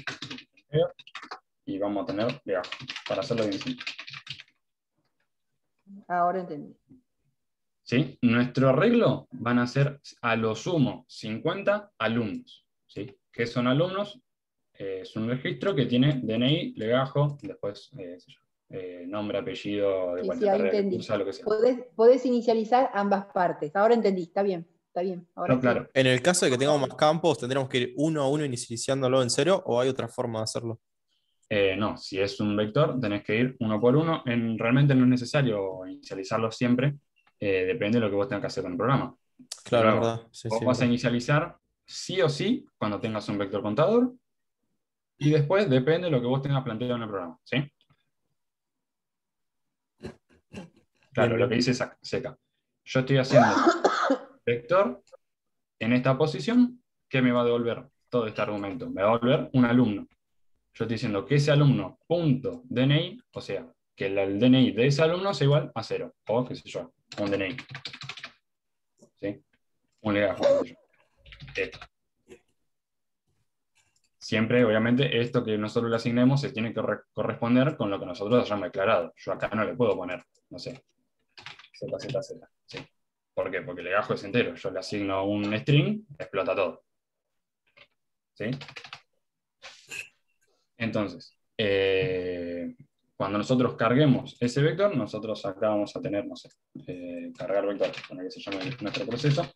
y vamos a tener legajo, para hacerlo bien simple. ahora entendí. ¿Sí? Nuestro arreglo van a ser a lo sumo cincuenta alumnos. ¿Sí? ¿Qué son alumnos? Eh, es un registro que tiene D N I, legajo, después eh, eh, nombre, apellido, de Sí, sí, cualquier ahí carrera que entendí. cursa, lo que sea. Podés, podés inicializar ambas partes. Ahora entendí, está bien, está bien. Ahora No, sí. claro. En el caso de que tengamos más campos, ¿tendremos que ir uno a uno inicializándolo en cero o hay otra forma de hacerlo? Eh, no, si es un vector, tenés que ir uno por uno. En, realmente no es necesario inicializarlo siempre, eh, depende de lo que vos tengas que hacer con el programa. De Claro, es nuevo, verdad. Sí, vos sí, vas a verdad. inicializar sí o sí cuando tengas un vector contador, y después depende de lo que vos tengas planteado en el programa. ¿Sí? Bien, Claro, lo que bien. dice Sa- Seca. Yo estoy haciendo vector en esta posición, ¿qué me va a devolver todo este argumento? Me va a devolver un alumno. Yo estoy diciendo que ese alumno punto D N I, o sea, que el, el D N I de ese alumno sea igual a cero, o qué sé yo, un D N I. ¿Sí? Un legajo, qué sé yo. Esto. Siempre, obviamente, esto que nosotros le asignemos se tiene que corresponder con lo que nosotros hayamos declarado. Yo acá no le puedo poner, no sé, Z, Z, Z. ¿Sí? ¿Por qué? Porque el legajo es entero. Yo le asigno un string, explota todo. ¿Sí? Entonces, eh, cuando nosotros carguemos ese vector, nosotros acá vamos a tener, no sé, eh, cargar vector, con el que se llama nuestro proceso.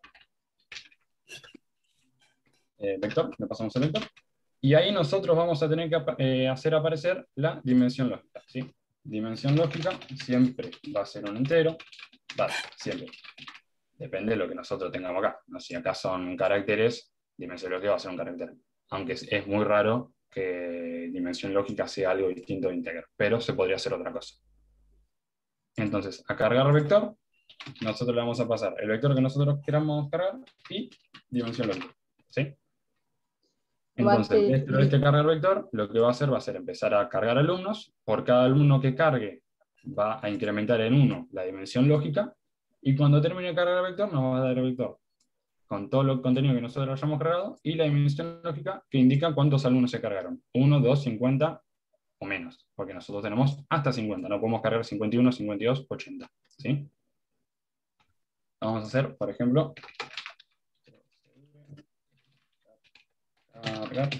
Eh, vector, le pasamos el vector. Y ahí nosotros vamos a tener que eh, hacer aparecer la dimensión lógica. ¿Sí? Dimensión lógica siempre va a ser un entero. Va, siempre. Depende de lo que nosotros tengamos acá. ¿No? Si acá son caracteres, dimensión lógica va a ser un carácter. Aunque es, es muy raro que dimensión lógica sea algo distinto de íntegro, pero se podría hacer otra cosa. Entonces, a cargar vector, nosotros le vamos a pasar el vector que nosotros queramos cargar y dimensión lógica. ¿Sí? Entonces, dentro de este cargar vector, lo que va a hacer va a ser empezar a cargar alumnos. Por cada alumno que cargue, va a incrementar en uno la dimensión lógica. Y cuando termine de cargar el vector, nos va a dar el vector con todo el contenido que nosotros hayamos cargado y la dimensión lógica que indica cuántos alumnos se cargaron. uno, dos, cincuenta o menos. Porque nosotros tenemos hasta cincuenta. No podemos cargar cincuenta y uno, cincuenta y dos, ochenta. ¿Sí? Vamos a hacer, por ejemplo, cargar.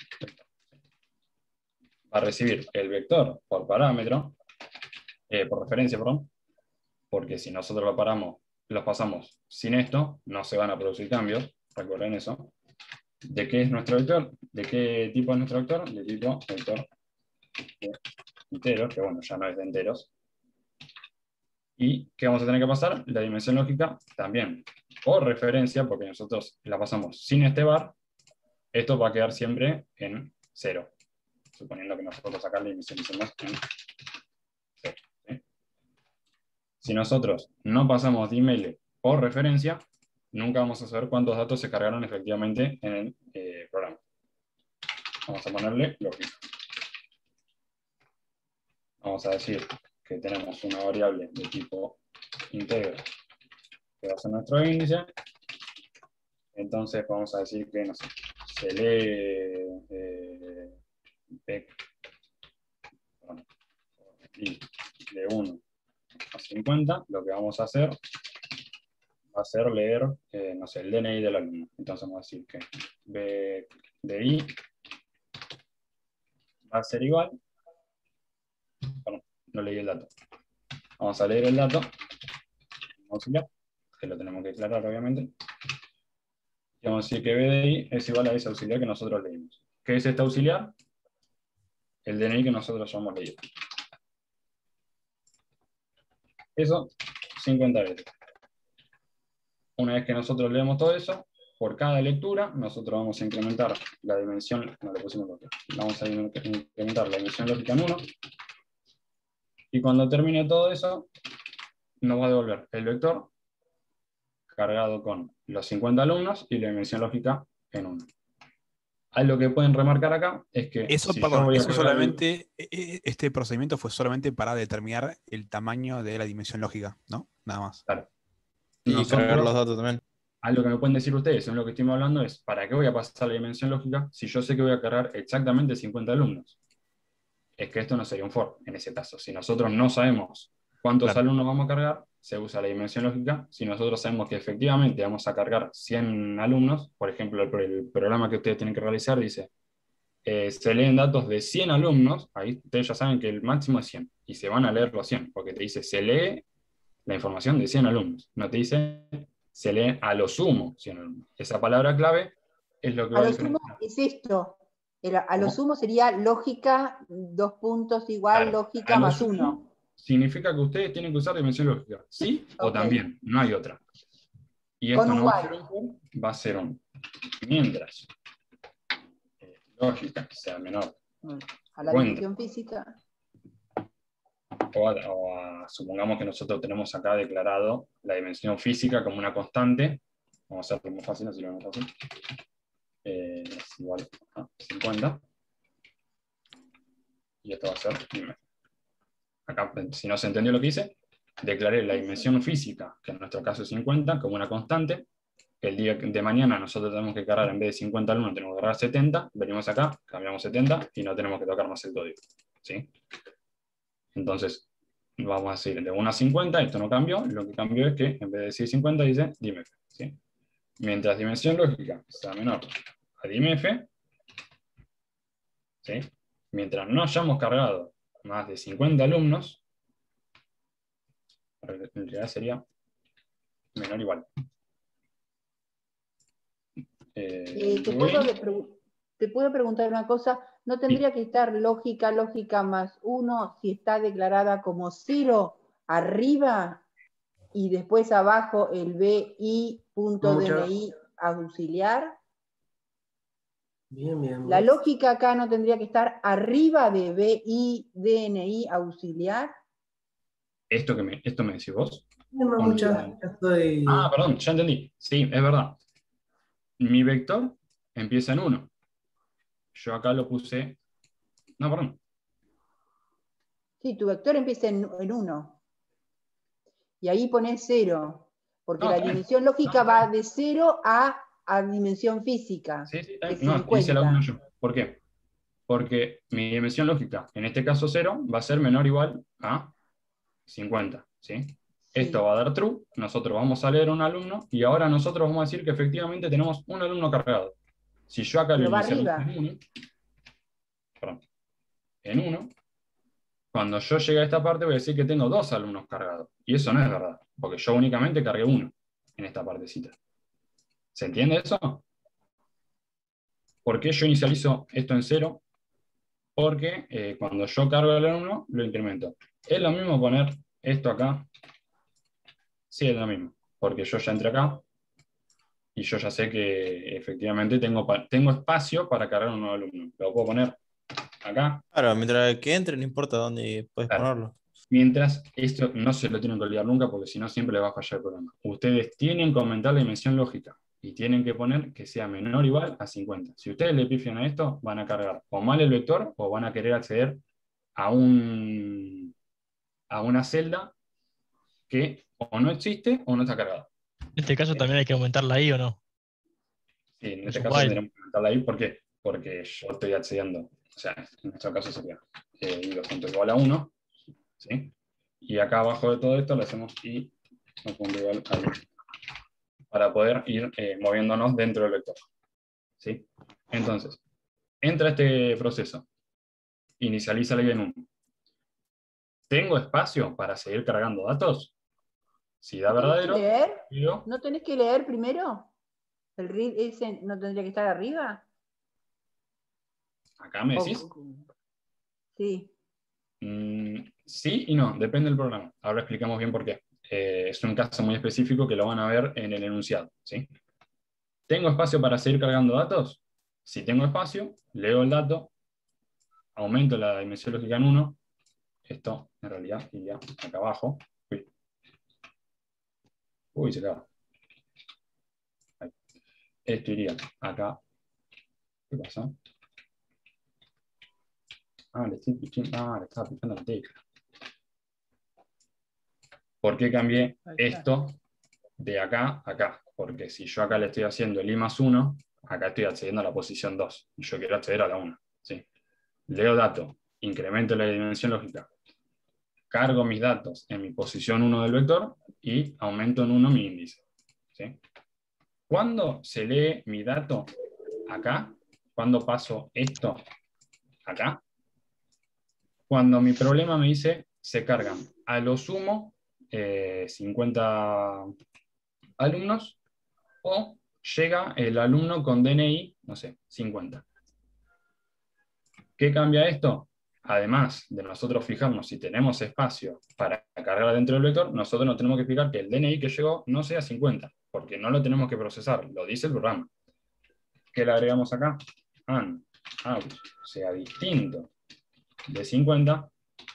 Va a recibir el vector por parámetro, eh, por referencia, perdón, porque si nosotros lo paramos, los pasamos sin esto, no se van a producir cambios, recuerden eso. ¿De qué es nuestro vector? ¿De qué tipo es nuestro vector? De tipo vector de enteros, que bueno, ya no es de enteros. ¿Y qué vamos a tener que pasar? La dimensión lógica también, por referencia, porque nosotros la pasamos sin este bar, esto va a quedar siempre en cero, suponiendo que nosotros acá la inicialicemos en cero. ¿Sí? Si nosotros no pasamos de email por referencia, nunca vamos a saber cuántos datos se cargaron efectivamente en el eh, programa. Vamos a ponerle lógica. Vamos a decir que tenemos una variable de tipo integro que va a ser nuestro índice. Entonces vamos a decir que, no sé, se lee eh, vec, bueno, y de uno a cincuenta, lo que vamos a hacer va a ser leer, eh, no sé, el D N I del alumno. Entonces vamos a decir que B de I va a ser igual, bueno, no leí el dato. Vamos a leer el dato, auxiliar, que lo tenemos que declarar obviamente. Y vamos a decir que B de I es igual a ese auxiliar que nosotros leímos. ¿Qué es este auxiliar? El D N I que nosotros ya hemos leído. Eso, cincuenta veces. Una vez que nosotros leemos todo eso, por cada lectura, nosotros vamos a incrementar la dimensión, no le pusimos lógica, vamos a incrementar la dimensión lógica en uno, y cuando termine todo eso, nos va a devolver el vector cargado con los cincuenta alumnos y la dimensión lógica en uno. Algo que pueden remarcar acá es que Eso, si perdón, yo voy a eso cargar- solamente, e- e- este procedimiento fue solamente para determinar el tamaño de la dimensión lógica, ¿no? Nada más. Claro. Y Nosotros- cargar los datos también. Algo que me pueden decir ustedes, en lo que estoy hablando, es ¿para qué voy a pasar la dimensión lógica si yo sé que voy a cargar exactamente cincuenta alumnos? Es que esto no sería un for en ese caso. Si nosotros no sabemos cuántos Claro. alumnos vamos a cargar, se usa la dimensión lógica. Si nosotros sabemos que efectivamente vamos a cargar cien alumnos, por ejemplo, el, el programa que ustedes tienen que realizar dice, eh, se leen datos de cien alumnos, ahí ustedes ya saben que el máximo es cien, y se van a leer los cien, porque te dice, se lee la información de cien alumnos, no te dice, se lee a lo sumo cien alumnos. Esa palabra clave es lo que A va a lo sumo diferenciar. es esto. Era- a lo ¿Cómo? sumo sería lógica, dos puntos igual, Claro, lógica a lo más sumo uno. significa que ustedes tienen que usar dimensión lógica, sí o Ok. también, no hay otra. Y Con esto un no va a while. ser un for, va a ser un mientras eh, lógica sea menor A la Bueno. dimensión física. o, a, o a- supongamos que nosotros tenemos acá declarado la dimensión física como una constante, vamos a hacerlo más fácil, así lo vemos fácil, eh, es igual a cincuenta, y esto va a ser, dime. Acá, si no se entendió lo que hice, declaré la dimensión física, que en nuestro caso es cincuenta, como una constante, que el día de mañana nosotros tenemos que cargar, en vez de cincuenta alumnos, tenemos que cargar setenta, venimos acá, cambiamos setenta, y no tenemos que tocar más el código, ¿sí? Entonces, vamos a seguir de uno a cincuenta, esto no cambió, lo que cambió es que en vez de decir cincuenta dice dimf, ¿sí? Mientras dimensión lógica sea menor a dimf, ¿sí? Mientras no hayamos cargado más de cincuenta alumnos, en realidad sería menor o igual. Eh, Eh, ¿te, Luis, puedo, de- pregu- te puedo preguntar una cosa? ¿No tendría que estar lógica, lógica más uno si está declarada como cero arriba y después abajo el bi.dni auxiliar? Bien, bien. ¿La bien. lógica acá no tendría que estar arriba de bi.dni auxiliar? esto, que me, esto me decís vos. No me ¿O no? escuchas, ya estoy. Ah, perdón, ya entendí. Sí, es verdad. Mi vector empieza en uno. Yo acá lo puse... No, perdón. Sí, tu vector empieza en, en uno. Y ahí pones cero. Porque No, la está bien. dimensión lógica No, va de cero a, a dimensión física. Sí, sí, está Que bien. es No, hice la uno cincuenta. yo. ¿Por qué? Porque mi dimensión lógica, en este caso cero, va a ser menor o igual a cincuenta. ¿Sí? Sí. Esto va a dar true, nosotros vamos a leer un alumno, y ahora nosotros vamos a decir que efectivamente tenemos un alumno cargado. Si yo acá lo Pero va inicializo arriba. en uno, perdón, en uno, cuando yo llegue a esta parte voy a decir que tengo dos alumnos cargados. Y eso no es verdad, porque yo únicamente cargué uno en esta partecita. ¿Se entiende eso? ¿Por qué yo inicializo esto en cero? Porque eh, cuando yo cargo el alumno, lo incremento. ¿Es lo mismo poner esto acá? Sí, es lo mismo, porque yo ya entré acá, y yo ya sé que efectivamente tengo, tengo espacio para cargar un nuevo alumno. Lo puedo poner acá. Claro, mientras que entre, no importa dónde puedes Claro. ponerlo. Mientras, esto no se lo tienen que olvidar nunca, porque si no siempre les va a fallar el programa. Ustedes tienen que aumentar la dimensión lógica y tienen que poner que sea menor o igual a cincuenta. Si ustedes le pifian a esto, van a cargar o mal el vector o van a querer acceder a, un, a una celda que o no existe o no está cargada. En este caso también hay que aumentarla ahí o no. Sí, en Es este un caso while. tendremos que aumentarla ahí. ¿Por qué? Porque yo estoy accediendo, o sea, en nuestro caso sería eh, i dos punto igual a uno, ¿sí? Y acá abajo de todo esto le hacemos i dos punto igual a uno, para poder ir eh, moviéndonos dentro del vector, ¿sí? Entonces, entra este proceso, inicializa la i en uno. ¿Tengo espacio para seguir cargando datos? Si da ¿No tenés que verdadero, leer? digo, ¿No tenés que leer primero? ¿El read ese no tendría que estar arriba? ¿Acá me decís? Sí. Mm, sí y no, depende del programa. Ahora explicamos bien por qué. Eh, es un caso muy específico que lo van a ver en el enunciado, ¿sí? ¿Tengo espacio para seguir cargando datos? Si tengo espacio, leo el dato, aumento la dimensión lógica en uno. Esto, en realidad, iría acá abajo. Uy, Uy se acaba. Ahí. Esto iría acá. ¿Qué pasa? Ah, le estoy pichando, ah, le estaba picando la tecla. ¿Por qué cambié esto de acá a acá? Porque si yo acá le estoy haciendo el i más uno, acá estoy accediendo a la posición dos. Y yo quiero acceder a la uno. ¿Sí? Leo dato, incremento la dimensión lógica, cargo mis datos en mi posición uno del vector y aumento en uno mi índice. ¿Sí? ¿Cuándo se lee mi dato acá? ¿Cuándo paso esto acá? Cuando mi problema me dice se cargan a lo sumo eh, cincuenta alumnos o llega el alumno con D N I, no sé, cincuenta. ¿Qué cambia esto? Además de nosotros fijarnos si tenemos espacio para cargar dentro del vector, nosotros nos tenemos que fijar que el D N I que llegó no sea cincuenta, porque no lo tenemos que procesar, lo dice el programa. ¿Qué le agregamos acá? And, out, sea distinto de cincuenta.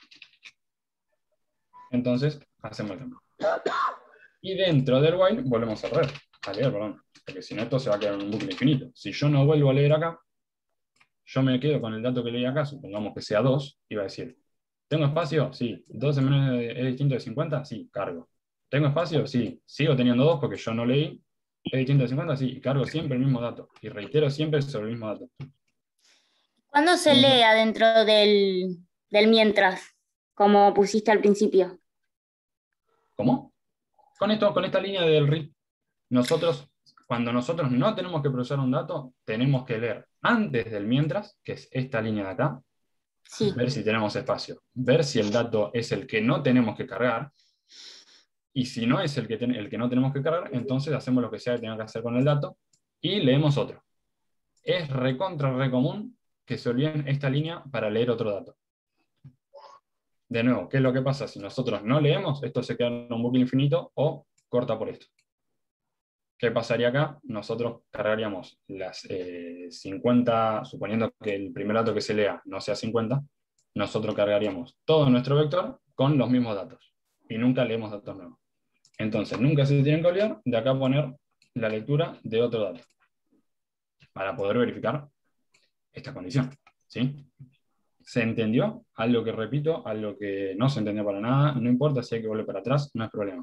Entonces, hacemos el cambio. Y dentro del while, volvemos a leer, a leer, perdón, porque si no esto se va a quedar en un bucle infinito. Si yo no vuelvo a leer acá, yo me quedo con el dato que leí acá, supongamos que sea dos, y va a decir, ¿tengo espacio? Sí. ¿dos en menos de- es distinto de cincuenta? Sí, cargo. ¿Tengo espacio? Sí. ¿Sigo teniendo dos porque yo no leí? ¿Es distinto de cincuenta? Sí. Y cargo siempre el mismo dato. Y reitero siempre sobre el mismo dato. ¿Cuándo se Ujú. lee adentro del, del mientras, como pusiste al principio? ¿Cómo? Con esto, con esta línea del R I, nosotros, cuando nosotros no tenemos que procesar un dato, tenemos que leer antes del mientras, que es esta línea de acá, Sí. ver si tenemos espacio, ver si el dato es el que no tenemos que cargar, y si no es el que, ten- el que no tenemos que cargar, entonces hacemos lo que sea que tenga que hacer con el dato, y leemos otro. Es recontra re común que se olviden esta línea para leer otro dato. De nuevo, ¿qué es lo que pasa? Si nosotros no leemos, esto se queda en un bucle infinito o corta por esto. ¿Qué pasaría acá? Nosotros cargaríamos las eh, cincuenta, suponiendo que el primer dato que se lea no sea cincuenta, nosotros cargaríamos todo nuestro vector con los mismos datos. Y nunca leemos datos nuevos. Entonces, nunca se tienen que olvidar de acá poner la lectura de otro dato. Para poder verificar esta condición. ¿Sí? ¿Se entendió? Algo que repito, algo que no se entendió para nada, no importa si hay que volver para atrás, no es problema.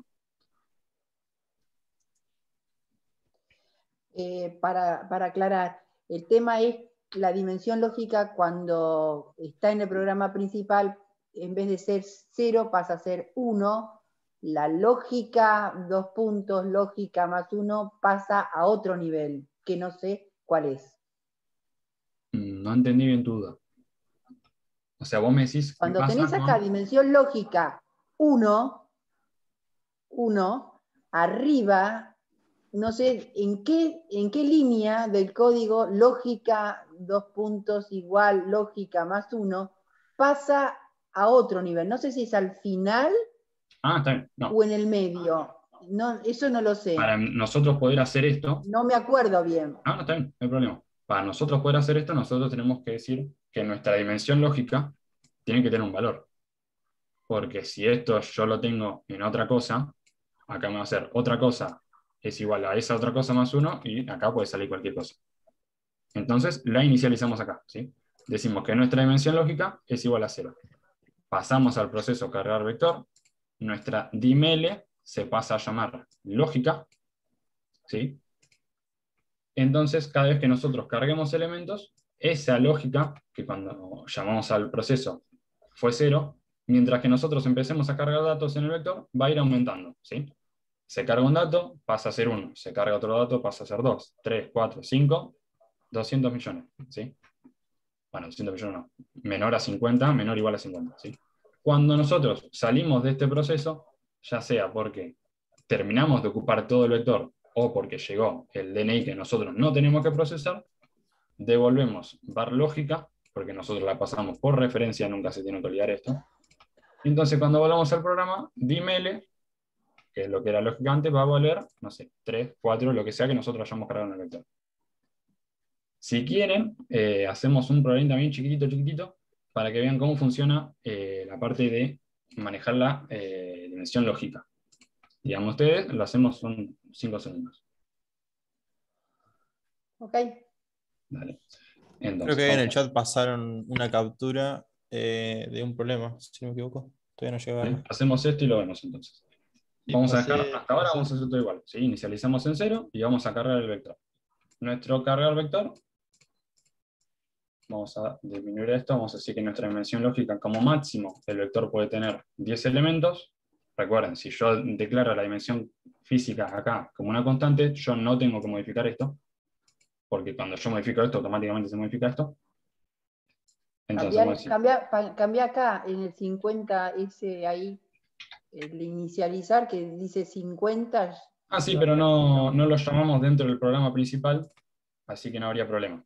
Eh, para, para aclarar, el tema es la dimensión lógica cuando está en el programa principal, en vez de ser cero pasa a ser uno, la lógica, dos puntos, lógica más uno, pasa a otro nivel, que no sé cuál es. No entendí bien tu duda. O sea, vos me decís qué Cuando pasa tenés acá con... dimensión lógica uno, uno, arriba, no sé en qué, en qué línea del código lógica, dos puntos igual, lógica más uno, pasa a otro nivel. No sé si es al final Ah, está bien. No. o en el medio. No, eso no lo sé. Para nosotros poder hacer esto... No me acuerdo bien. Ah, no, está bien, no hay problema. Para nosotros poder hacer esto, nosotros tenemos que decir que nuestra dimensión lógica tiene que tener un valor. Porque si esto yo lo tengo en otra cosa, acá me va a hacer otra cosa es igual a esa otra cosa más uno, y acá puede salir cualquier cosa. Entonces, la inicializamos acá, ¿sí? Decimos que nuestra dimensión lógica es igual a cero. Pasamos al proceso cargar vector, nuestra diml se pasa a llamar lógica, ¿sí? Entonces, cada vez que nosotros carguemos elementos, esa lógica, que cuando llamamos al proceso fue cero, mientras que nosotros empecemos a cargar datos en el vector, va a ir aumentando, ¿sí? Se carga un dato, pasa a ser uno. Se carga otro dato, pasa a ser dos, tres, cuatro, cinco, doscientos millones, ¿sí? Bueno, doscientos millones no. Menor a cincuenta, menor o igual a cincuenta, ¿sí? Cuando nosotros salimos de este proceso, ya sea porque terminamos de ocupar todo el vector o porque llegó el D N I que nosotros no tenemos que procesar, devolvemos var lógica porque nosotros la pasamos por referencia, nunca se tiene que olvidar esto. Entonces, cuando volvamos al programa, diml, que es lo que era lógica antes, va a valer, no sé, tres, cuatro, lo que sea que nosotros hayamos cargado en el vector. Si quieren, eh, hacemos un programa también chiquitito, chiquitito, para que vean cómo funciona eh, la parte de manejar la eh, dimensión lógica. Digamos ustedes, lo hacemos en cinco segundos. Ok. Dale. Creo Entonces, que en el vamos. chat pasaron una captura eh, de un problema, si no me equivoco. Todavía no llegaron. Vale, hacemos esto y lo vemos entonces. Sí, Vamos a pasé- dejar, hasta ahora pasé. vamos a hacer todo igual. ¿Sí? Inicializamos en cero y vamos a cargar el vector. Nuestro cargar vector, vamos a disminuir esto, vamos a decir que nuestra dimensión lógica como máximo, el vector puede tener diez elementos. Recuerden, si yo declaro la dimensión física acá como una constante, yo no tengo que modificar esto, porque cuando yo modifico esto, automáticamente se modifica esto. Entonces, Cambia, vamos a decir, cambia, pa- cambia acá en el cincuenta, ese ahí, el inicializar que dice cincuenta. ah, sí, pero no, no lo llamamos dentro del programa principal, así que no habría problema.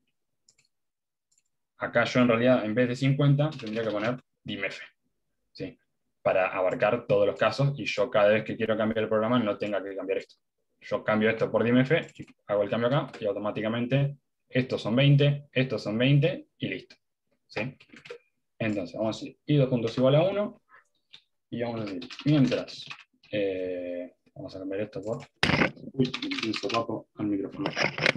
Acá yo en realidad, en vez de cincuenta, tendría que poner dimf, ¿sí? Para abarcar todos los casos y yo cada vez que quiero cambiar el programa no tenga que cambiar esto. Yo cambio esto por dimf, y hago el cambio acá y automáticamente estos son veinte, estos son veinte y listo. ¿Sí? Entonces vamos a decir i dos puntos igual a uno y vamos a decir mientras, eh, vamos a cambiar esto por, uy, un sopapo al micrófono.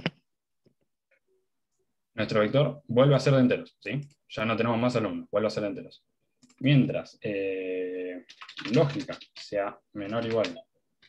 Nuestro vector vuelve a ser de enteros, ¿sí? Ya no tenemos más alumnos, vuelve a ser de enteros. Mientras eh, lógica sea menor o igual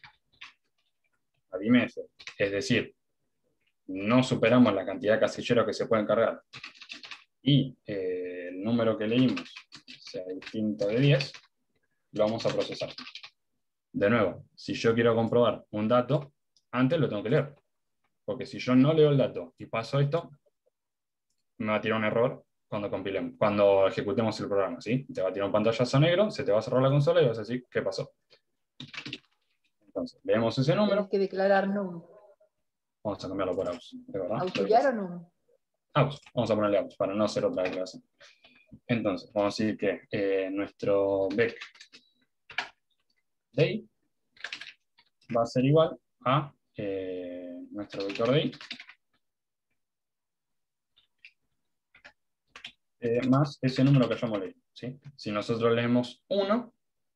a dimf, es decir, no superamos la cantidad de casilleros que se pueden cargar, y eh, el número que leímos sea distinto de diez, lo vamos a procesar. De nuevo, si yo quiero comprobar un dato, antes lo tengo que leer. Porque si yo no leo el dato y paso esto, me va a tirar un error cuando compilemos, cuando ejecutemos el programa, ¿sí? Te va a tirar un pantallazo negro, se te va a cerrar la consola y vas a decir, ¿qué pasó? Entonces, leemos ese número. Tienes que declarar num. Vamos a cambiarlo por aus, de verdad. ¿Auxiliar o num? Aus, vamos a ponerle aus, para no hacer otra declaración. Entonces, vamos a decir que eh, nuestro vec de i va a ser igual a eh, nuestro vector de i eh, más ese número que hayamos leído, ¿sí? Si nosotros leemos uno,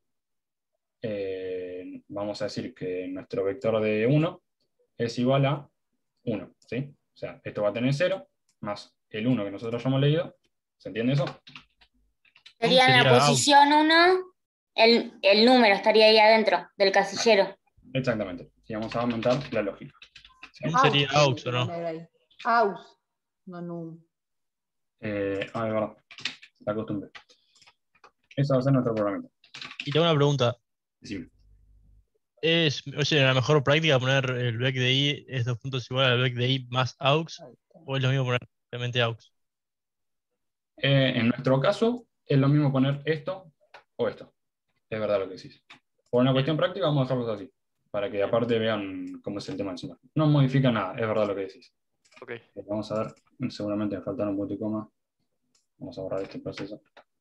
eh, vamos a decir que nuestro vector de uno es igual a uno, ¿sí? O sea, esto va a tener cero más el uno que nosotros hayamos leído. ¿Se entiende eso? Sería en la Sería posición uno, el, el número estaría ahí adentro del casillero. Exactamente. Y vamos a aumentar la lógica. ¿Sí? Num sería Aus, aux, ¿o no? poner ahí. Aus, no num. Eh, ah, de verdad. La costumbre. Eso va a ser nuestro programa. Y te hago una pregunta. Decime. ¿Es, o sea, la mejor práctica poner el vec de i es dos puntos igual al vec de i más aux? Ahí está. ¿O es lo mismo poner simplemente aux? Eh, en nuestro caso, es lo mismo poner esto o esto. Es verdad lo que decís. Por una cuestión práctica, vamos a dejarlos así. Para que aparte vean cómo es el tema encima. No modifica nada, es verdad lo que decís. Ok. Eh, Vamos a ver, seguramente me faltaron un punto y coma. Vamos a borrar este proceso.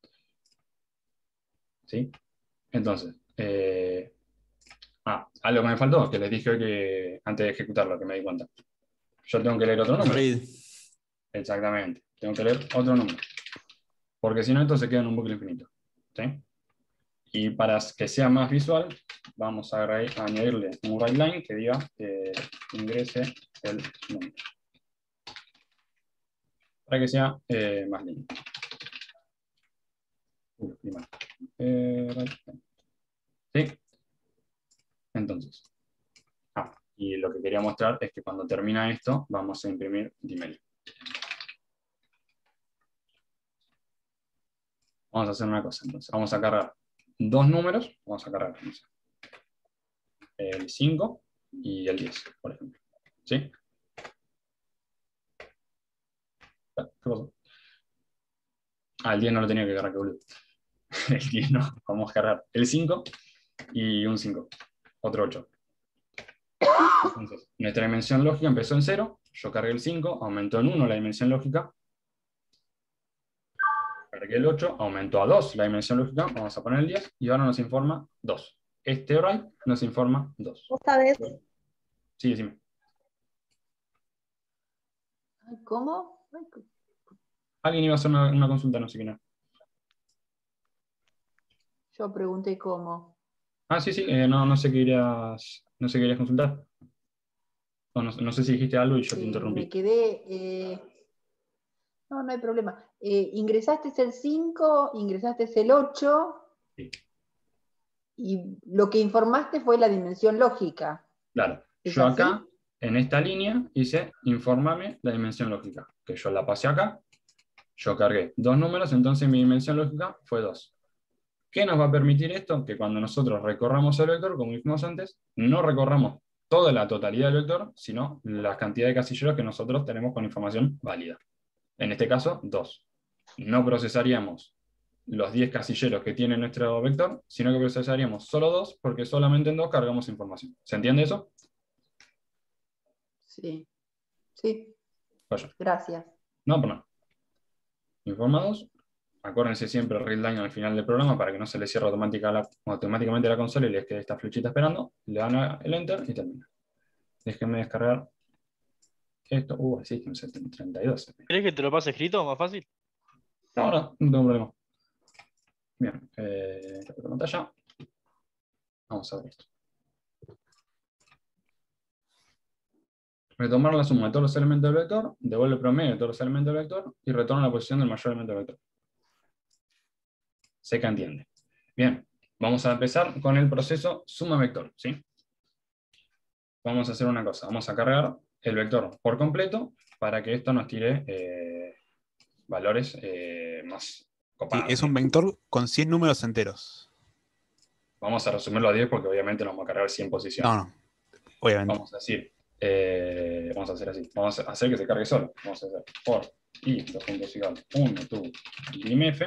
¿Sí? Entonces, eh, ah, algo que me faltó, que les dije hoy que antes de ejecutarlo, que me di cuenta. Yo tengo que leer otro número. Read. Exactamente. Tengo que leer otro número. Porque si no, esto se queda en un bucle infinito. ¿Sí? Y para que sea más visual, vamos a añadirle un writeLine que diga que ingrese el número. Para que sea eh, más lindo. Uh, y mal. Eh, right. ¿Sí? Entonces. Ah, y lo que quería mostrar es que cuando termina esto, vamos a imprimir diml. Vamos a hacer una cosa, entonces. Vamos a cargar dos números. Vamos a cargar no sé, el cinco y el diez, por ejemplo. ¿Sí? ¿Qué pasó? Ah, el diez no lo tenía que cargar, que boludo. El diez no. Vamos a cargar el cinco y un cinco. Otro ocho. Entonces, nuestra dimensión lógica empezó en cero. Yo cargué el cinco, aumentó en uno la dimensión lógica. Cargué el ocho, aumentó a dos la dimensión lógica, vamos a poner el diez, y ahora nos informa dos. Este array nos informa dos. ¿Vos sabés? Sí, decime. ¿Cómo? Ay, Alguien iba a hacer una, una consulta, no sé quién era. yo pregunté cómo. Ah, sí, sí, eh, no, no sé qué querías, no sé qué querías consultar. No, no, no sé si dijiste algo y yo te Eh, interrumpí. me quedé... eh, No, no hay problema. Eh, ingresaste el cinco, ingresaste el ocho, Sí. y lo que informaste fue la dimensión lógica. Claro, ¿Es yo así? acá, en esta línea, hice infórmame la dimensión lógica, que yo la pasé acá, yo cargué dos números, entonces mi dimensión lógica fue dos. ¿Qué nos va a permitir esto? Que cuando nosotros recorramos el vector, como dijimos antes, no recorramos toda la totalidad del vector, sino la cantidad de casilleros que nosotros tenemos con información válida. En este caso, dos. No procesaríamos los diez casilleros que tiene nuestro vector, sino que procesaríamos solo dos, porque solamente en dos cargamos información. ¿Se entiende eso? Sí. Sí. Vaya. Gracias. No, por nada. Informados. Acuérdense siempre readline al final del programa para que no se le cierre automática la, automáticamente la consola y les quede esta flechita esperando. Le dan a- el enter y termina. Déjenme descargar esto. Uh, sí, un treinta y dos. ¿Crees que te lo pase escrito más fácil? No, no, no tengo problema. Bien, eh, la pantalla. Vamos a ver esto. Retomar la suma de todos los elementos del vector, devuelve el promedio de todos los elementos del vector y retorna la posición del mayor elemento del vector. Sé que entiende. Bien, vamos a empezar con el proceso suma vector, ¿sí? Vamos a hacer una cosa, vamos a cargar el vector por completo para que esto nos tire eh, valores eh, más Sí, copados. es un vector con cien números enteros. Vamos a resumirlo a diez porque obviamente nos vamos a cargar cien posiciones. No, no, obviamente. Vamos a decir, eh, vamos a hacer así, vamos a hacer que se cargue solo. Vamos a hacer for i dos puntos igual uno tu limf,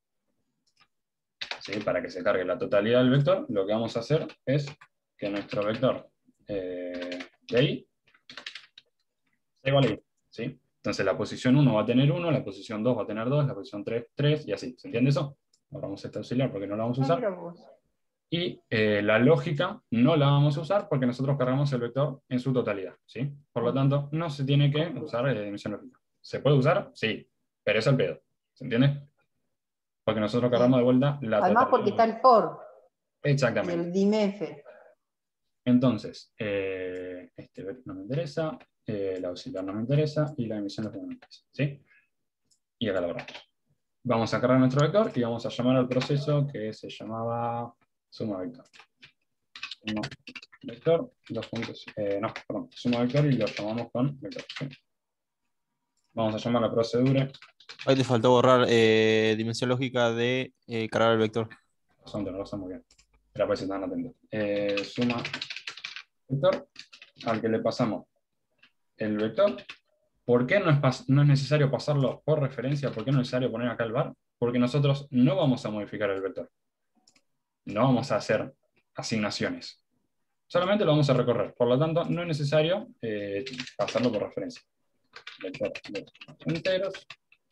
¿sí? Para que se cargue la totalidad del vector. Lo que vamos a hacer es que nuestro vector eh, de ahí sea igual a i, ¿sí? Entonces la posición uno va a tener uno, la posición dos va a tener dos, la posición tres, tres, y así. ¿Se entiende eso? Ahora vamos a este auxiliar porque no lo vamos a Ah, usar. mira vos. Y eh, la lógica no la vamos a usar porque nosotros cargamos el vector en su totalidad, ¿sí? Por lo tanto, no se tiene que usar eh, dimensión lógica. ¿Se puede usar? Sí, pero es al pedo. ¿Se entiende? Porque nosotros cargamos de vuelta la Además totalidad. porque está el for y Exactamente. el dimf. Entonces, eh, este vector no me interesa, eh, el auxiliar no me interesa y la dimensión lógica no me interesa, ¿sí? Y acá lo borramos. Vamos a cargar nuestro vector y vamos a llamar al proceso que se llamaba suma vector. Suma vector, dos puntos, eh, no, perdón, suma vector y lo llamamos con vector. ¿Sí? Vamos a llamar la procedura. Ahí te faltó borrar eh, dimensión lógica de eh, cargar el vector. Son de razón, muy bien. Era para que están atentos. Eh, suma vector, al que le pasamos el vector. ¿Por qué no es, pas no es necesario pasarlo por referencia? ¿Por qué no es necesario poner acá el var? Porque nosotros no vamos a modificar el vector. No vamos a hacer asignaciones. Solamente lo vamos a recorrer. Por lo tanto, no es necesario eh, pasarlo por referencia. Vector de enteros.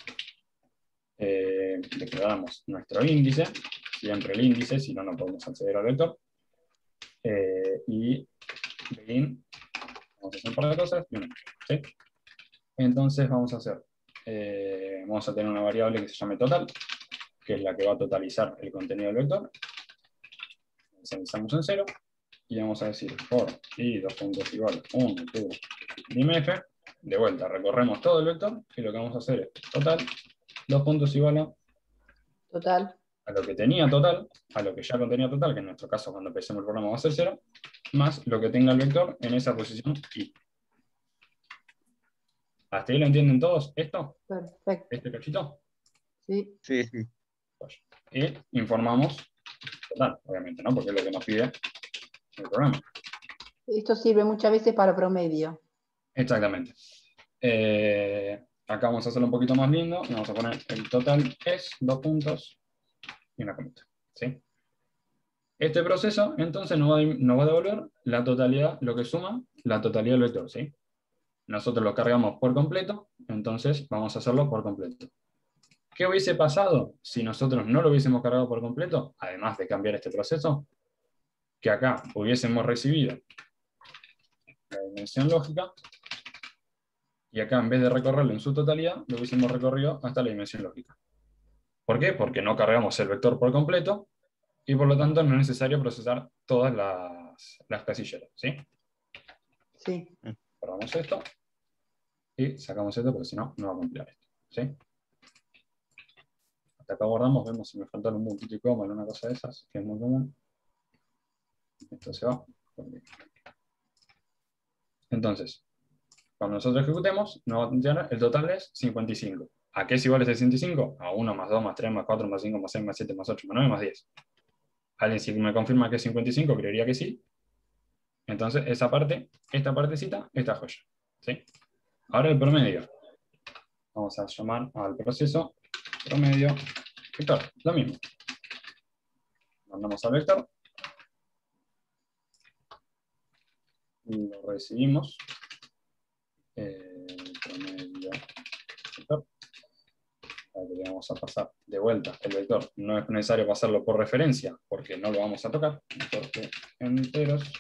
Eh, declaramos nuestro índice. Siempre el índice, si no, no podemos acceder al vector. Eh, y begin. Vamos a hacer un par de cosas. Y una, ¿sí? Entonces vamos a hacer. Eh, vamos a tener una variable que se llame total, que es la que va a totalizar el contenido del vector. Inicializamos en cero. Y vamos a decir for i dos puntos igual uno tu dimf. De vuelta, recorremos todo el vector y lo que vamos a hacer es total, dos puntos igual a, Total. a lo que tenía total, a lo que ya contenía total, que en nuestro caso cuando empecemos el programa va a ser cero, más lo que tenga el vector en esa posición i. ¿Hasta ahí lo entienden todos esto? Perfecto. ¿Este cachito? Sí. Sí. Y informamos total, obviamente, ¿no? Porque es lo que nos pide el programa. Esto sirve muchas veces para promedio. Exactamente. Eh, acá vamos a hacerlo un poquito más lindo. Y vamos a poner el total es, dos puntos y una comita. ¿Sí? Este proceso, entonces, nos va, a, nos va a devolver la totalidad, lo que suma la totalidad del vector. ¿Sí? Nosotros lo cargamos por completo, entonces vamos a hacerlo por completo. ¿Qué hubiese pasado si nosotros no lo hubiésemos cargado por completo? Además de cambiar este proceso, que acá hubiésemos recibido la dimensión lógica, y acá en vez de recorrerlo en su totalidad, lo hubiésemos recorrido hasta la dimensión lógica. ¿Por qué? Porque no cargamos el vector por completo, y por lo tanto no es necesario procesar todas las, las casilleras, ¿sí? Sí. Cerramos esto, y sacamos esto, porque si no, no va a compilar esto, ¿sí? Hasta acá guardamos, vemos si me faltan un puntito y coma, una cosa de esas, que es muy común. Esto se va. Entonces, cuando nosotros ejecutemos, nos va a funcionar, el total es cincuenta y cinco. ¿A qué es igual a sesenta y cinco? A uno, más dos, más tres, más cuatro, más cinco, más seis, más siete, más ocho, más nueve, más diez. ¿Alguien si me confirma que es cincuenta y cinco? Creería que sí. Entonces, esa parte, esta partecita, esta joya, ¿sí? Ahora el promedio. Vamos a llamar al proceso promedio vector. Lo mismo. Mandamos al vector. Y lo recibimos. Eh, promedio vector. Ahora le vamos a pasar de vuelta el vector. No es necesario pasarlo por referencia, porque no lo vamos a tocar. Porque enteros.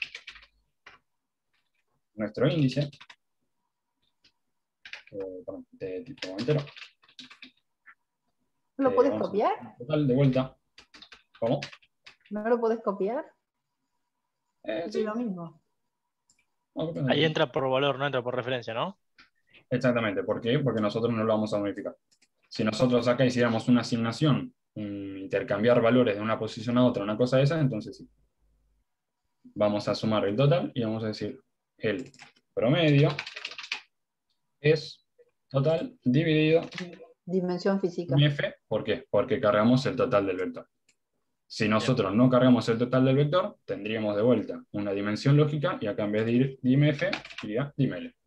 Nuestro índice. Eh, perdón, de tipo entero. ¿No lo Eh, puedes vamos a- copiar? Total, de vuelta. ¿Cómo? ¿No lo puedes copiar? Eh, Es sí. lo mismo. Vamos a copiar. Ahí entra por valor, no entra por referencia, ¿no? Exactamente. ¿Por qué? Porque nosotros no lo vamos a modificar. Si nosotros acá hiciéramos una asignación, un intercambiar valores de una posición a otra, una cosa de esa, entonces sí. Vamos a sumar el total y vamos a decir el promedio es total dividido Dimensión física. en F. ¿Por qué? Porque cargamos el total del vector. Si nosotros no cargamos el total del vector, tendríamos de vuelta una dimensión lógica y acá en vez de ir dime F, iría dime L.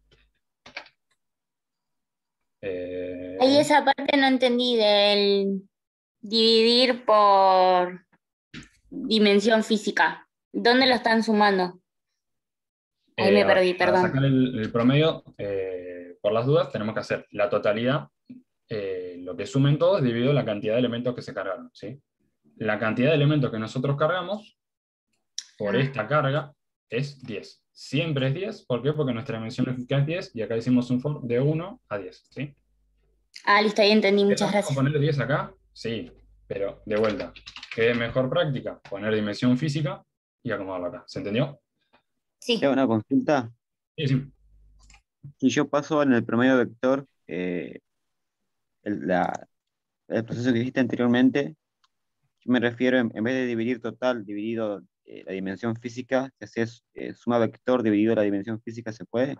Eh, Ahí esa parte no entendí del dividir por dimensión física. ¿Dónde lo están sumando? Ahí eh, me a ver, perdí, para perdón. sacar el, el promedio, eh, por las dudas, tenemos que hacer la totalidad, eh, lo que sumen todos, dividido la cantidad de elementos que se cargaron, ¿sí? La cantidad de elementos que nosotros cargamos por Ah. esta carga es diez. Siempre es diez. ¿Por qué? Porque nuestra dimensión lógica es diez y acá hicimos un for de uno a diez, ¿sí? Ah, listo, ahí entendí, ¿Es muchas lo mismo gracias. poner diez acá? Sí, pero de vuelta. ¿Qué es mejor práctica? Poner dimensión física y acomodarlo acá. ¿Se entendió? Sí. Te hago una consulta. Sí, sí. Si yo paso en el promedio vector eh, el, la- el proceso que hiciste anteriormente, yo me refiero, en, en vez de dividir total dividido eh, la dimensión física, si haces eh, suma vector dividido la dimensión física, ¿se puede?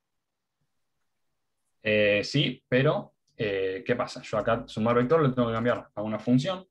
Eh, sí, pero eh, ¿qué pasa? Yo acá sumar vector lo tengo que cambiar a una función.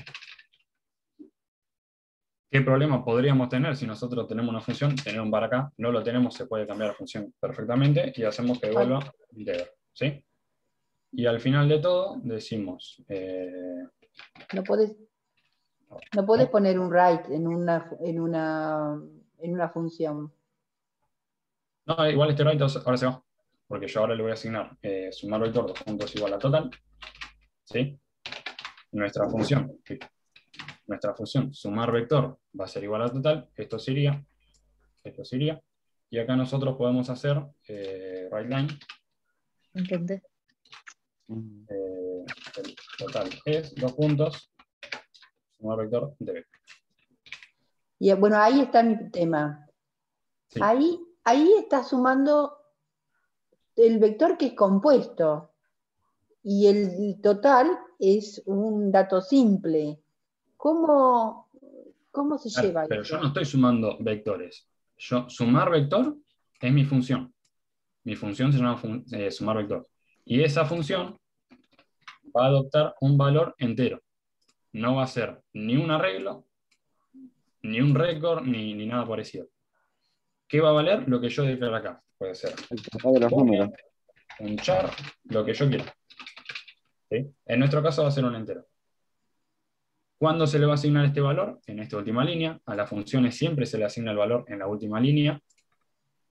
¿Qué problema podríamos tener si nosotros tenemos una función? Tener un bar acá, no lo tenemos, se puede cambiar la función perfectamente y hacemos que devuelva integro, ¿sí? Y al final de todo decimos, eh, No podés, no podés poner un write en una, en una, en una función. no, igual este right ahora se va, porque yo ahora le voy a asignar eh, sumar vector dos puntos igual a total, ¿sí? Nuestra función, sí. Nuestra función sumar vector va a ser igual a total, esto sería, esto sería, y acá nosotros podemos hacer eh, right line, ¿Entendés? eh, el total es dos puntos, sumar vector de B. Y bueno, ahí está mi tema. Sí. Ahí, ahí está sumando el vector que es compuesto. Y el total es un dato simple. ¿Cómo, cómo se Claro, lleva pero eso? yo no estoy sumando vectores. Yo, sumar vector es mi función. Mi función se llama fun- eh, sumar vector. Y esa función va a adoptar un valor entero. No va a ser ni un arreglo, ni un récord, ni, ni nada parecido. ¿Qué va a valer? Lo que yo declaro acá. Puede ser El total de los números. un char, lo que yo quiera. ¿Sí? En nuestro caso va a ser un entero. ¿Cuándo se le va a asignar este valor? En esta última línea. A las funciones siempre se le asigna el valor en la última línea.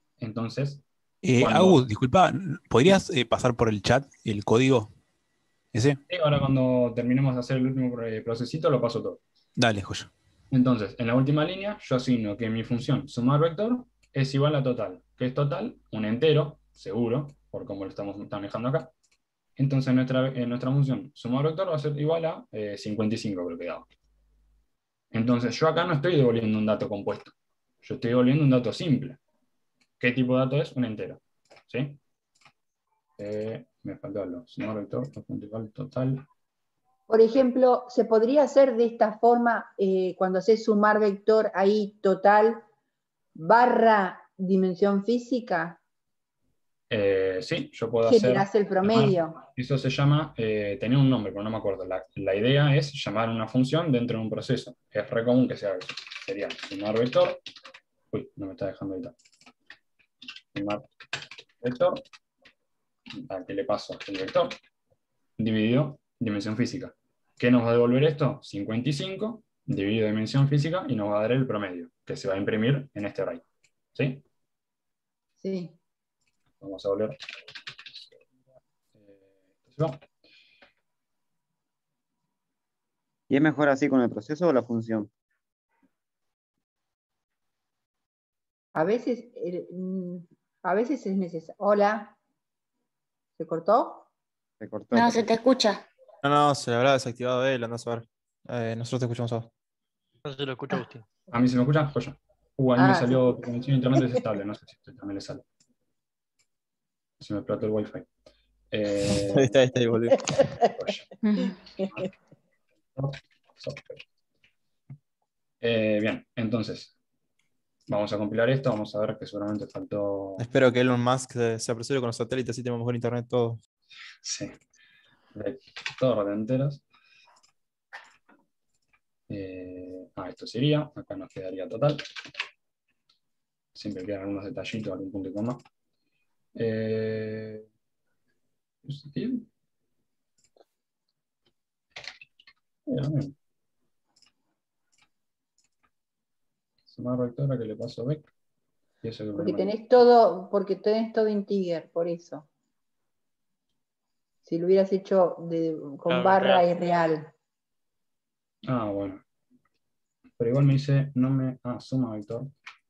Entonces, Eh, cuando- Agus, disculpa, ¿podrías eh, pasar por el chat el código? ¿Ese? Y ahora cuando terminemos de hacer el último eh, procesito, lo paso todo. Dale, joya. Entonces, en la última línea, yo asigno que mi función sumar vector es igual a total. ¿Qué es total? Un entero, seguro, por como lo estamos manejando acá. Entonces, nuestra, en nuestra función sumar vector va a ser igual a eh, cincuenta y cinco, creo que daba. Entonces, yo acá no estoy devolviendo un dato compuesto. Yo estoy devolviendo un dato simple. ¿Qué tipo de dato es? Un entero. ¿Sí? Eh, me faltó algo. Sumar vector, igual total. Por ejemplo, ¿se podría hacer de esta forma eh, cuando haces sumar vector ahí total barra dimensión física? Eh, sí, yo puedo hacer... Generás el promedio. Eso se llama, eh, tenía un nombre, pero no me acuerdo. La, la idea es llamar una función dentro de un proceso. Es re común que sea eso. Sería sumar vector. Uy, no me está dejando editar. Sumar vector. ¿A qué le paso? El vector. Dividido dimensión física. ¿Qué nos va a devolver esto? cincuenta y cinco dividido dimensión física y nos va a dar el promedio, que se va a imprimir en este array. ¿Sí? Sí. Vamos a volver. Eh, ¿Y es mejor así con el proceso o la función? A veces, eh, a veces es necesario. Hola. ¿Se cortó? Se cortó. No, se te escucha. No, no, se le habrá desactivado él, andás a ver. Eh, nosotros te escuchamos a vos. No se lo escucha, Agustín. ¿A mí se me escucha? Joya. Uh, a mí Ah, me sí. salió conexión a internet desestable, no sé si a usted también le sale. Se me explotó el wifi. Eh, Ahí está, ahí está, ahí volvió. eh, bien, entonces, vamos a compilar esto, vamos a ver que seguramente faltó... Espero que Elon Musk se, se apresure con los satélites, así tenemos mejor internet todo. Sí, vector de enteros. Eh, ah, esto sería, acá nos quedaría total. Siempre quedan algunos detallitos, algún punto y coma. Eh, ¿sí? Bien, sumar vector a que le paso vec. Y eso que Porque problema tenés todo, porque tenés todo integer, por eso. Si lo hubieras hecho de, con Claro, barra real. y real. Ah, bueno. Pero igual me dice, no me... Ah, suma vector.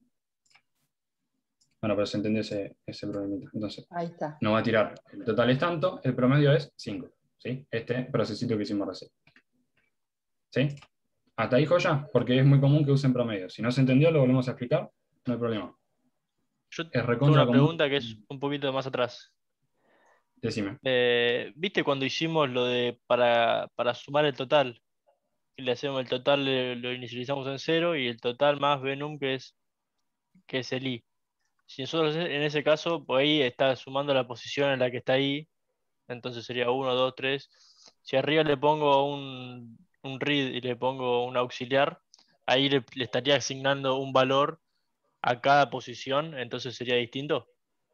Bueno, pero se entiende ese, ese problemita. Entonces, Ahí está. nos va a tirar. El total es tanto, el promedio es cinco. ¿Sí? Este procesito que hicimos recién. ¿Sí? Hasta ahí, joya, porque es muy común que usen promedio. Si no se entendió, lo volvemos a explicar. No hay problema. Yo Es tengo recontra una común. pregunta que es un poquito más atrás. Decime. Eh, ¿viste cuando hicimos lo de para, para sumar el total? Que le hacemos el total, le- lo inicializamos en cero y el total más venum que es, que es el i. Si nosotros en ese caso, pues ahí está sumando la posición en la que está ahí, entonces sería uno, dos, tres. Si arriba le pongo un, un read y le pongo un auxiliar, ahí le, le estaría asignando un valor a cada posición, entonces sería distinto.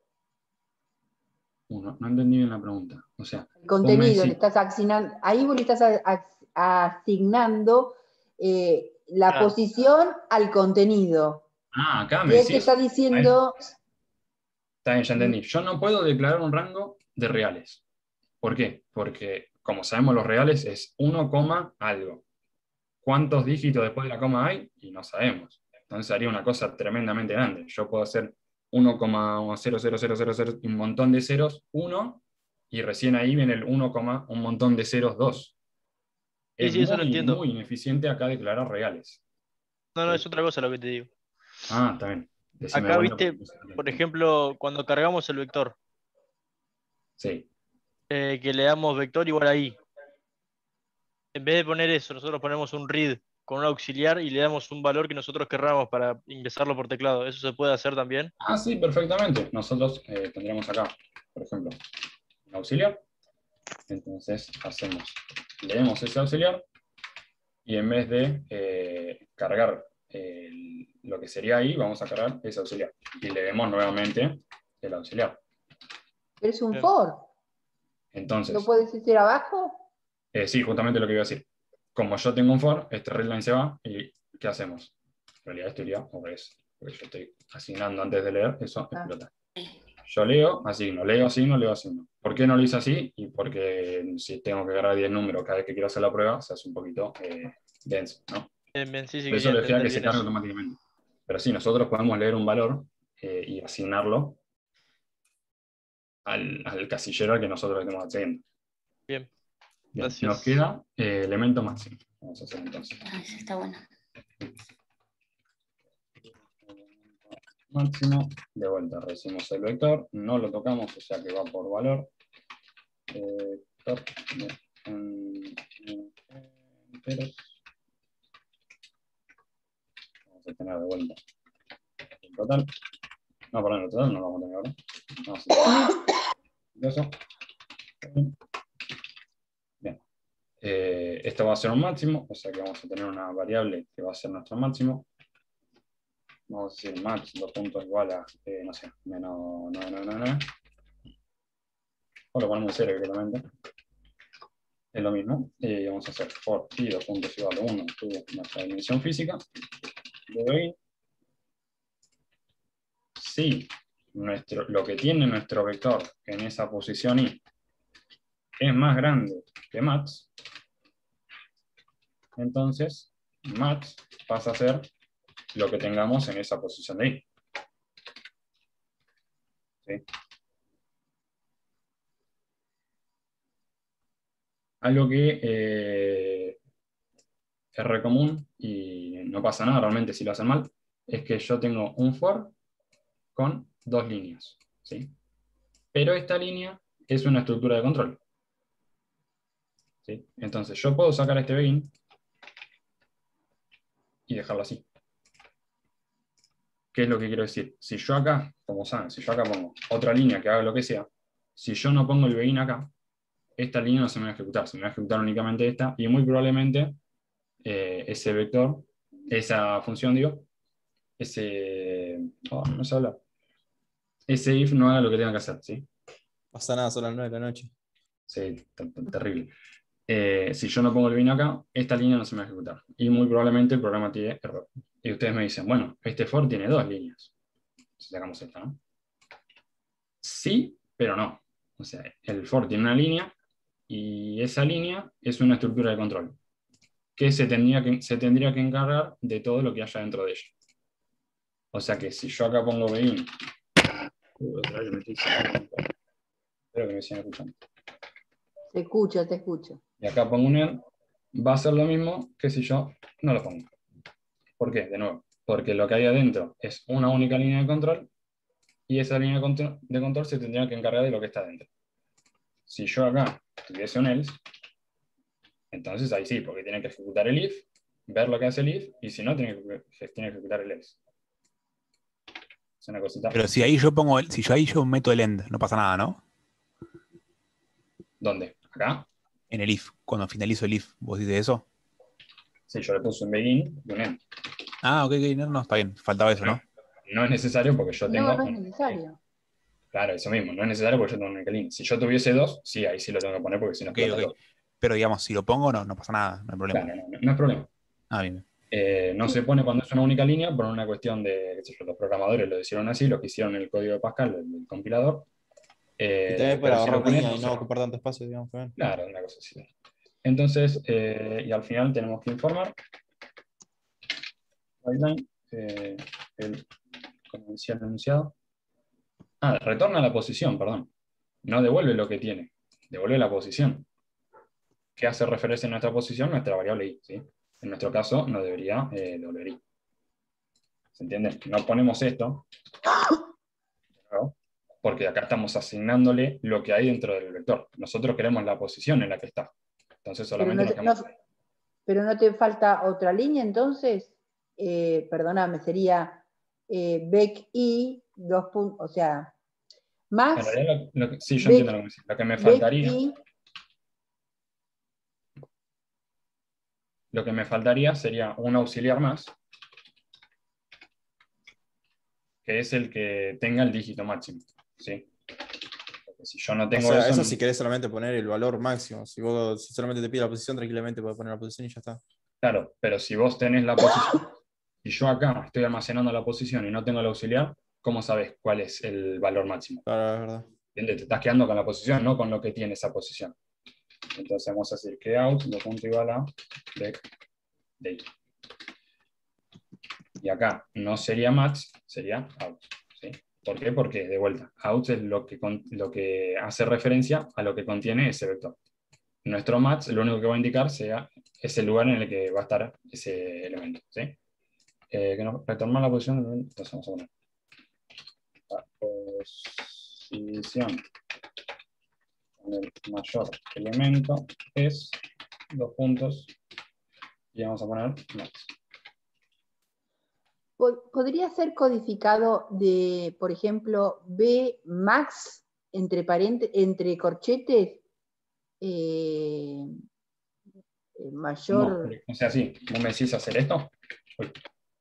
Uno, no entendí bien la pregunta. O sea, El contenido, vos me le decís, estás asignando, ahí vos le estás a- a- asignando eh, la Claro. posición al contenido. ah, acá Y me él te decís. está diciendo, Está bien, ya entendí. Yo no puedo declarar un rango de reales. ¿Por qué? Porque, como sabemos, los reales es uno, algo. ¿Cuántos dígitos después de la coma hay? Y no sabemos. Entonces haría una cosa tremendamente grande. Yo puedo hacer uno coma cero cero cero cero cero un montón de ceros, uno, y recién ahí viene el uno, un montón de ceros, dos. Sí, Es sí, eso lo muy, entiendo. muy ineficiente acá declarar reales. No, no, Sí. es otra cosa lo que te digo. Ah, está bien. Decime de Acá, vuelta, viste, porque no sé. por ejemplo, cuando cargamos el vector, Sí. eh, que le damos vector igual a i. En vez de poner eso, nosotros ponemos un read con un auxiliar y le damos un valor que nosotros querramos para ingresarlo por teclado. ¿Eso se puede hacer también? Ah, sí, perfectamente. Nosotros eh, tendríamos acá, por ejemplo, un auxiliar. Entonces hacemos, leemos ese auxiliar y en vez de eh, cargar el- lo que sería ahí, vamos a cargar ese auxiliar. Y leemos nuevamente el auxiliar. es un Bien. for. Entonces, ¿Lo puedes decir abajo? eh, sí, justamente lo que iba a decir. Como yo tengo un for, este readline se va y ¿qué hacemos? En realidad esto iría al revés, porque yo estoy asignando antes de leer, eso Ah. explota. yo leo, asigno, leo, asigno, leo, asigno. ¿Por qué no lo hice así? Y porque si tengo que agarrar diez números cada vez que quiero hacer la prueba, se hace un poquito eh, denso, ¿no? Bien, bien, sí, sí, Por eso quería lo dejé a entender que se bien cargue eso. automáticamente. Pero sí, nosotros podemos leer un valor eh, y asignarlo al, al casillero al que nosotros le estamos accediendo. Bien, Bien, gracias. nos queda eh, elemento máximo. Vamos a hacer entonces. Ah, eso está bueno. Máximo, de vuelta recibimos el vector, no lo tocamos, o sea que va por valor. Eh, vector de, en- en- enteros. Vamos a tener de vuelta el total. No, perdón, el total no lo vamos a tener ahora. Vamos a tener eso. Bien. Eh, esto va a ser un máximo, o sea que vamos a tener una variable que va a ser nuestro máximo. Vamos a decir max, dos puntos igual a, eh, no sé, menos nueve nueve nueve nueve. O lo ponemos en cero directamente. Es lo mismo. Y vamos a hacer for i dos puntos igual a uno, tuvo nuestra dimensión física. De hoy, si nuestro, lo que tiene nuestro vector en esa posición i es más grande que max, entonces max pasa a ser lo que tengamos en esa posición de i. ¿Sí? Algo que eh, es re común y no pasa nada realmente si lo hacen mal, es que yo tengo un for con dos líneas, ¿sí? Pero esta línea es una estructura de control. ¿Sí? Entonces yo puedo sacar este begin y dejarlo así. ¿Qué es lo que quiero decir? Si yo acá, como saben, si yo acá pongo otra línea que haga lo que sea, si yo no pongo el begin acá, esta línea no se me va a ejecutar, se me va a ejecutar únicamente esta, y muy probablemente eh, ese vector, esa función, digo, ese, oh, no sé hablar, ese if no haga lo que tenga que hacer, ¿sí? Pasa nada, son las nueve de la noche. Sí, terrible. Eh, si yo no pongo el begin acá, esta línea no se me va a ejecutar, y muy probablemente el programa tiene error. Y ustedes me dicen, bueno, este for tiene dos líneas. Si sacamos esta, ¿no? Sí, pero no. O sea, el for tiene una línea y esa línea es una estructura de control que se tendría que, se tendría que encargar de todo lo que haya dentro de ella. O sea que si yo acá pongo begin, uh, otra vez me estoy sacando. Espero que me sigan escuchando. Te escucho, te escucho. Y acá pongo un end, va a ser lo mismo que si yo no lo pongo. ¿Por qué? De nuevo, porque lo que hay adentro es una única línea de control y esa línea de control, de control se tendría que encargar de lo que está dentro. Si yo acá tuviese un else, entonces ahí sí, porque tiene que ejecutar el if, ver lo que hace el if, y si no, tiene que, tiene que ejecutar el else. Es una cosita. Pero si ahí yo pongo, el, si yo ahí yo meto el end, no pasa nada, ¿no? ¿Dónde? ¿Acá? En el if, cuando finalizo el if, ¿vos dices eso? Sí, yo le puse un begin y un end. Ah, ok, ok, no, no, está bien, faltaba eso, ¿no? No, no es necesario porque yo tengo... No, no es necesario. Claro, eso mismo, no es necesario porque yo tengo un única línea. Si yo tuviese dos, sí, ahí sí lo tengo que poner porque si no Ok, explota ok. todo. Pero digamos, si lo pongo, no, no pasa nada, no hay problema. Claro, no, no, no es problema. Ah, bien. Eh, no se pone cuando es una única línea por una cuestión de, qué sé yo, los programadores lo hicieron así, lo que hicieron en el código de Pascal, el, el compilador. Eh, Y también pero para si lo ahorrar pones, línea y no no se- ocupar tanto espacio, digamos, también. Claro, una cosa así. Entonces, eh, y al final tenemos que informar, guideline, eh, el, como decía el enunciado. Ah, retorna a la posición, perdón. No devuelve lo que tiene, devuelve la posición. ¿Qué hace referencia a nuestra posición? Nuestra variable i, ¿sí? En nuestro caso, no debería eh, devolver i. ¿Se entiende? No ponemos esto, ¿no? Porque acá estamos asignándole lo que hay dentro del vector. Nosotros queremos la posición en la que está. Entonces Pero solamente no, nos te, quedamos... no- pero no te falta otra línea, entonces, eh, perdóname, sería eh, bec i, dos puntos, o sea, En más realidad, lo, lo que- sí, yo bec, entiendo lo que decís. Lo que me bec faltaría, i, lo que me faltaría sería un auxiliar más, que es el que tenga el dígito máximo, ¿sí? Porque si yo no O tengo sea, eso, eso no- si querés solamente poner el valor máximo. Si vos si solamente te pide la posición, tranquilamente puedes poner la posición y ya está. claro, pero si vos tenés la posición, y yo acá estoy almacenando la posición y no tengo el auxiliar, ¿cómo sabes cuál es el valor máximo? Claro, es verdad. ¿Entiendes? Te estás quedando con la posición, no con lo que tiene esa posición. Entonces vamos a decir que out lo punto igual a vec de i. Y acá no sería max, sería out. ¿Sí? ¿Por qué? Porque, de vuelta, out es lo que, con, lo que hace referencia a lo que contiene ese vector. Nuestro match lo único que va a indicar sea ese lugar en el que va a estar ese elemento. ¿Sí? Eh, que nos retornar la posición, entonces vamos a poner la posición con el mayor elemento es dos puntos y vamos a poner match. Po- ¿Podría ser codificado de, por ejemplo, B max entre, parente- entre corchetes eh, eh, No, mayor? o sea, sí, ¿vos me decís hacer esto? Uy,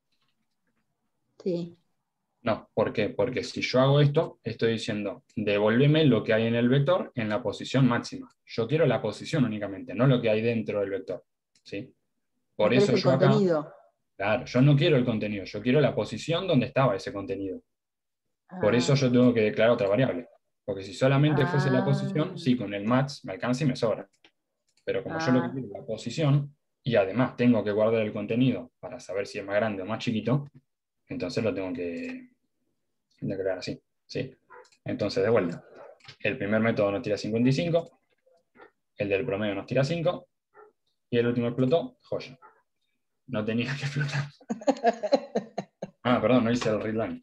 Sí. no, ¿por qué? Porque si yo hago esto, estoy diciendo, devuélveme lo que hay en el vector en la posición máxima. Yo quiero la posición únicamente, no lo que hay dentro del vector. ¿Sí? Por ¿No querés eso el yo acá, contenido? claro, yo no quiero el contenido, yo quiero la posición donde estaba ese contenido. Por eso Ah, yo tengo que declarar otra variable. Porque si solamente fuese la ah, posición, sí, con el match me alcanza y me sobra. Pero como yo lo que ah, quiero es la posición, y además tengo que guardar el contenido para saber si es más grande o más chiquito, entonces lo tengo que declarar así. ¿Sí? Entonces, de vuelta, el primer método nos tira cincuenta y cinco, el del promedio nos tira cinco, y el último explotó, joya. No tenía que explotar. Ah, perdón, no hice el readline.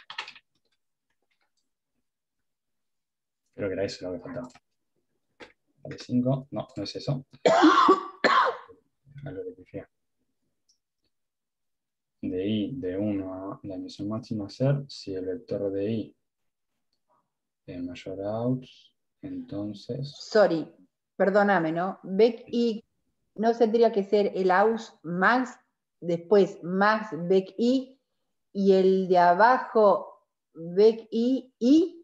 Creo que era eso lo que faltaba. Vale, cinco, no, no es eso. Algo que pifié. De i de uno a la dimensión máxima a ser, si el vector de i es mayor a out, entonces... sorry, perdóname, ¿no? Bec I no tendría que ser el aus max, después max bec I, y el de abajo bec I, I.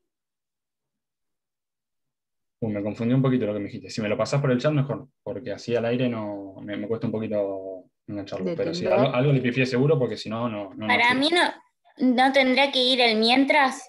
Uh, me confundí un poquito lo que me dijiste. Si me lo pasás por el chat, mejor, porque así al aire no, me, me cuesta un poquito engancharlo. De Pero sí, entender. algo, algo le pifié seguro, porque si no, no, no nos Para tira. mí no, no tendría que ir el mientras,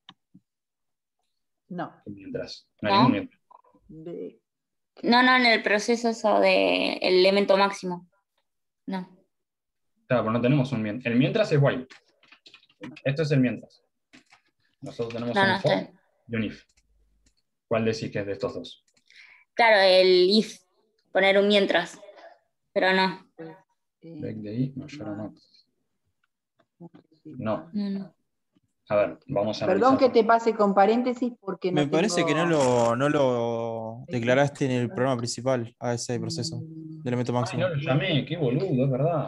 No. Mientras, no hay ningún ¿no? mientras. Bec- No, no, en el proceso eso de el elemento máximo. No. Claro, pero no tenemos un mientras. El mientras es while. Esto es el mientras. Nosotros tenemos No, no, un está for bien. y un if. ¿Cuál decís que es de estos dos? Claro, el if, poner un mientras, pero no. Bec de i mayor a max. No. No, no. A ver, vamos a Perdón analizar. que te pase con paréntesis porque Me no parece que no tengo... lo, no lo declaraste en el programa principal a ese proceso de elemento Ay, máximo. no lo llamé, qué boludo, es verdad.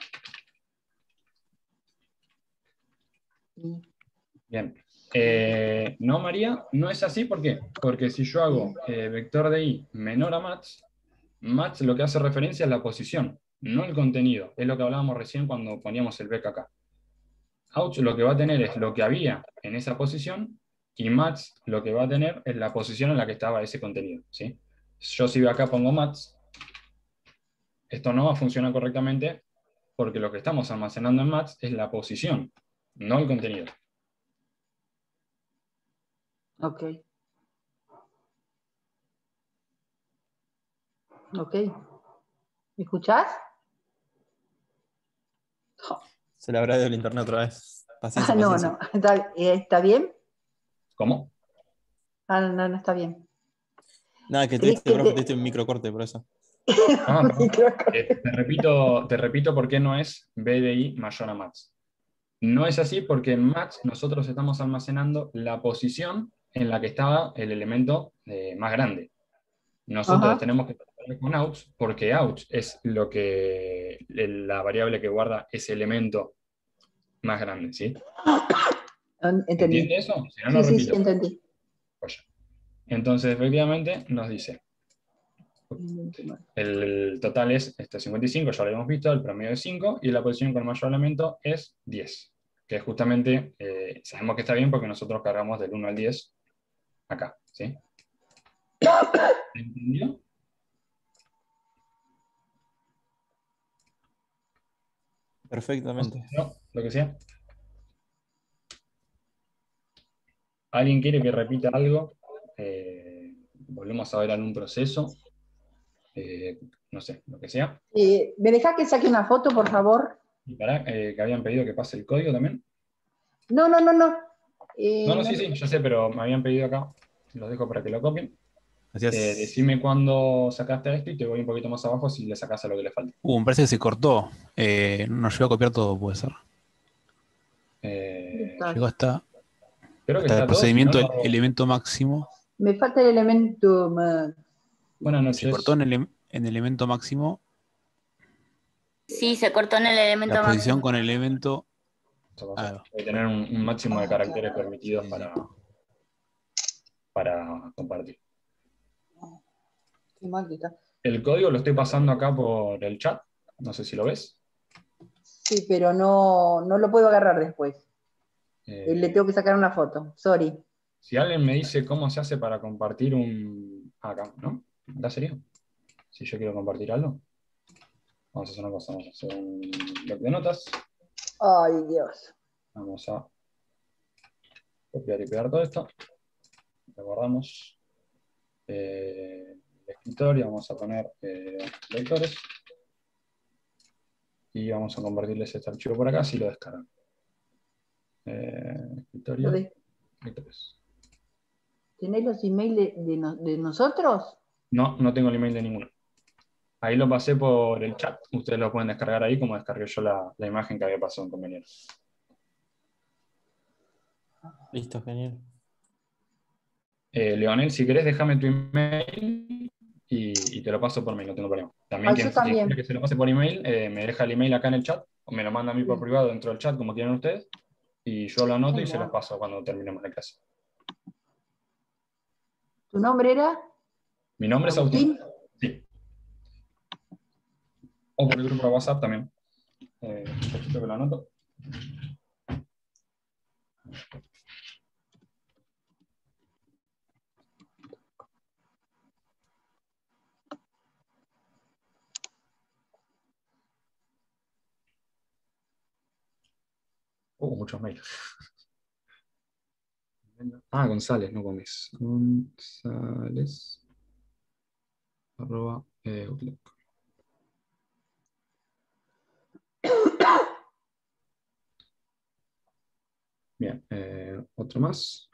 Bien. Eh, no, María, no es así, ¿por qué? Porque si yo hago eh, vector de i menor a max, max lo que hace referencia es la posición, no el contenido. Es lo que hablábamos recién cuando poníamos el bec acá. Out lo que va a tener es lo que había en esa posición, y max lo que va a tener es la posición en la que estaba ese contenido. ¿Sí? Yo si acá pongo max, esto no va a funcionar correctamente porque lo que estamos almacenando en max es la posición, no el contenido. Ok. Ok. ¿Me escuchás? Se le habrá ido el internet otra vez. Paciencia, Ah, no, paciencia. no. ¿Está, eh, ¿está bien? ¿Cómo? Ah, no, no, no está bien. Nada, que te Creí diste, que profe, te- te diste un microcorte por eso. Ah, perdón. Eh, te repito, te repito por qué no es B de I mayor a max. No es así porque en max nosotros estamos almacenando la posición en la que estaba el elemento eh, más grande. Nosotros Ajá. tenemos que trabajar con outs porque outs es lo que, la variable que guarda ese elemento más grande, ¿sí? Entendí. ¿Entiende eso? Si no, Sí, lo sí, sí, repito. entendí. Oye. Entonces, efectivamente, nos dice, el total es este cincuenta y cinco, ya lo habíamos visto, el promedio es cinco, y la posición con el mayor elemento es diez, que justamente eh, sabemos que está bien porque nosotros cargamos del uno al diez acá, ¿sí? ¿Se entendió? Perfectamente. ¿No? Lo que sea. ¿Alguien quiere que repita algo? Eh, volvemos a ver algún proceso. Eh, no sé, lo que sea. Eh, ¿Me dejás que saque una foto, por favor? Y para eh, que habían pedido que pase el código también. No, no, no, no. Eh, No, no, no- sí, sí, ya sé, pero me habían pedido acá. Los dejo para que lo copien. Gracias. Eh, decime cuándo sacaste esto y te voy un poquito más abajo si le sacás a lo que le falta. Uh, me parece que se cortó. Eh, no llegó a copiar todo, puede ser. Eh, Llegó hasta, creo que hasta el está todo. Si no, procedimiento, lo- el elemento máximo. Me falta el elemento más. Buenas Se noches. cortó en el, em- en el elemento máximo. Sí, se cortó en el elemento La posición máximo. con el elemento. Ah, Hay que tener un, un máximo de caracteres permitidos para, para compartir. Qué mal que está. El código lo estoy pasando acá por el chat. No sé si lo ves. Sí, pero no, no lo puedo agarrar después. Eh, Le tengo que sacar una foto. Sorry. Si alguien me dice cómo se hace para compartir un... Acá, ¿no? ¿Acá sería? Si yo quiero compartir algo. Vamos a hacer una cosa. Vamos a hacer un bloc de notas. Ay, Dios. Vamos a copiar y pegar todo esto. Lo guardamos. Eh, el escritorio. Vamos a poner eh, lectores. Y vamos a compartirles este archivo por acá si lo descargan. Eh, escritorio. Lo de- Lectores. ¿Tenés los emails de, de no- de nosotros? No, no tengo el email de ninguno. Ahí lo pasé por el chat. Ustedes lo pueden descargar ahí como descargué yo la, la imagen que había pasado en compañero. Listo, genial. Eh, Leonel, si querés, déjame tu email y, y te lo paso por mail, no tengo problema. También Ah, quien, yo quien también. quiera que se lo pase por email, eh, me deja el email acá en el chat, o me lo manda a mí por Sí. privado dentro del chat, como quieran ustedes, y yo lo anoto y se Genial. los paso cuando terminemos la clase. ¿Tu nombre era? Mi nombre es Agustín. ¿Agustín? Sí. O por el grupo de WhatsApp también. Eh, un poquito que lo anoto. Uh, muchos mails. Ah, González, no Gómez. González. Arroba eh, Outlook. Bien, eh, otro más.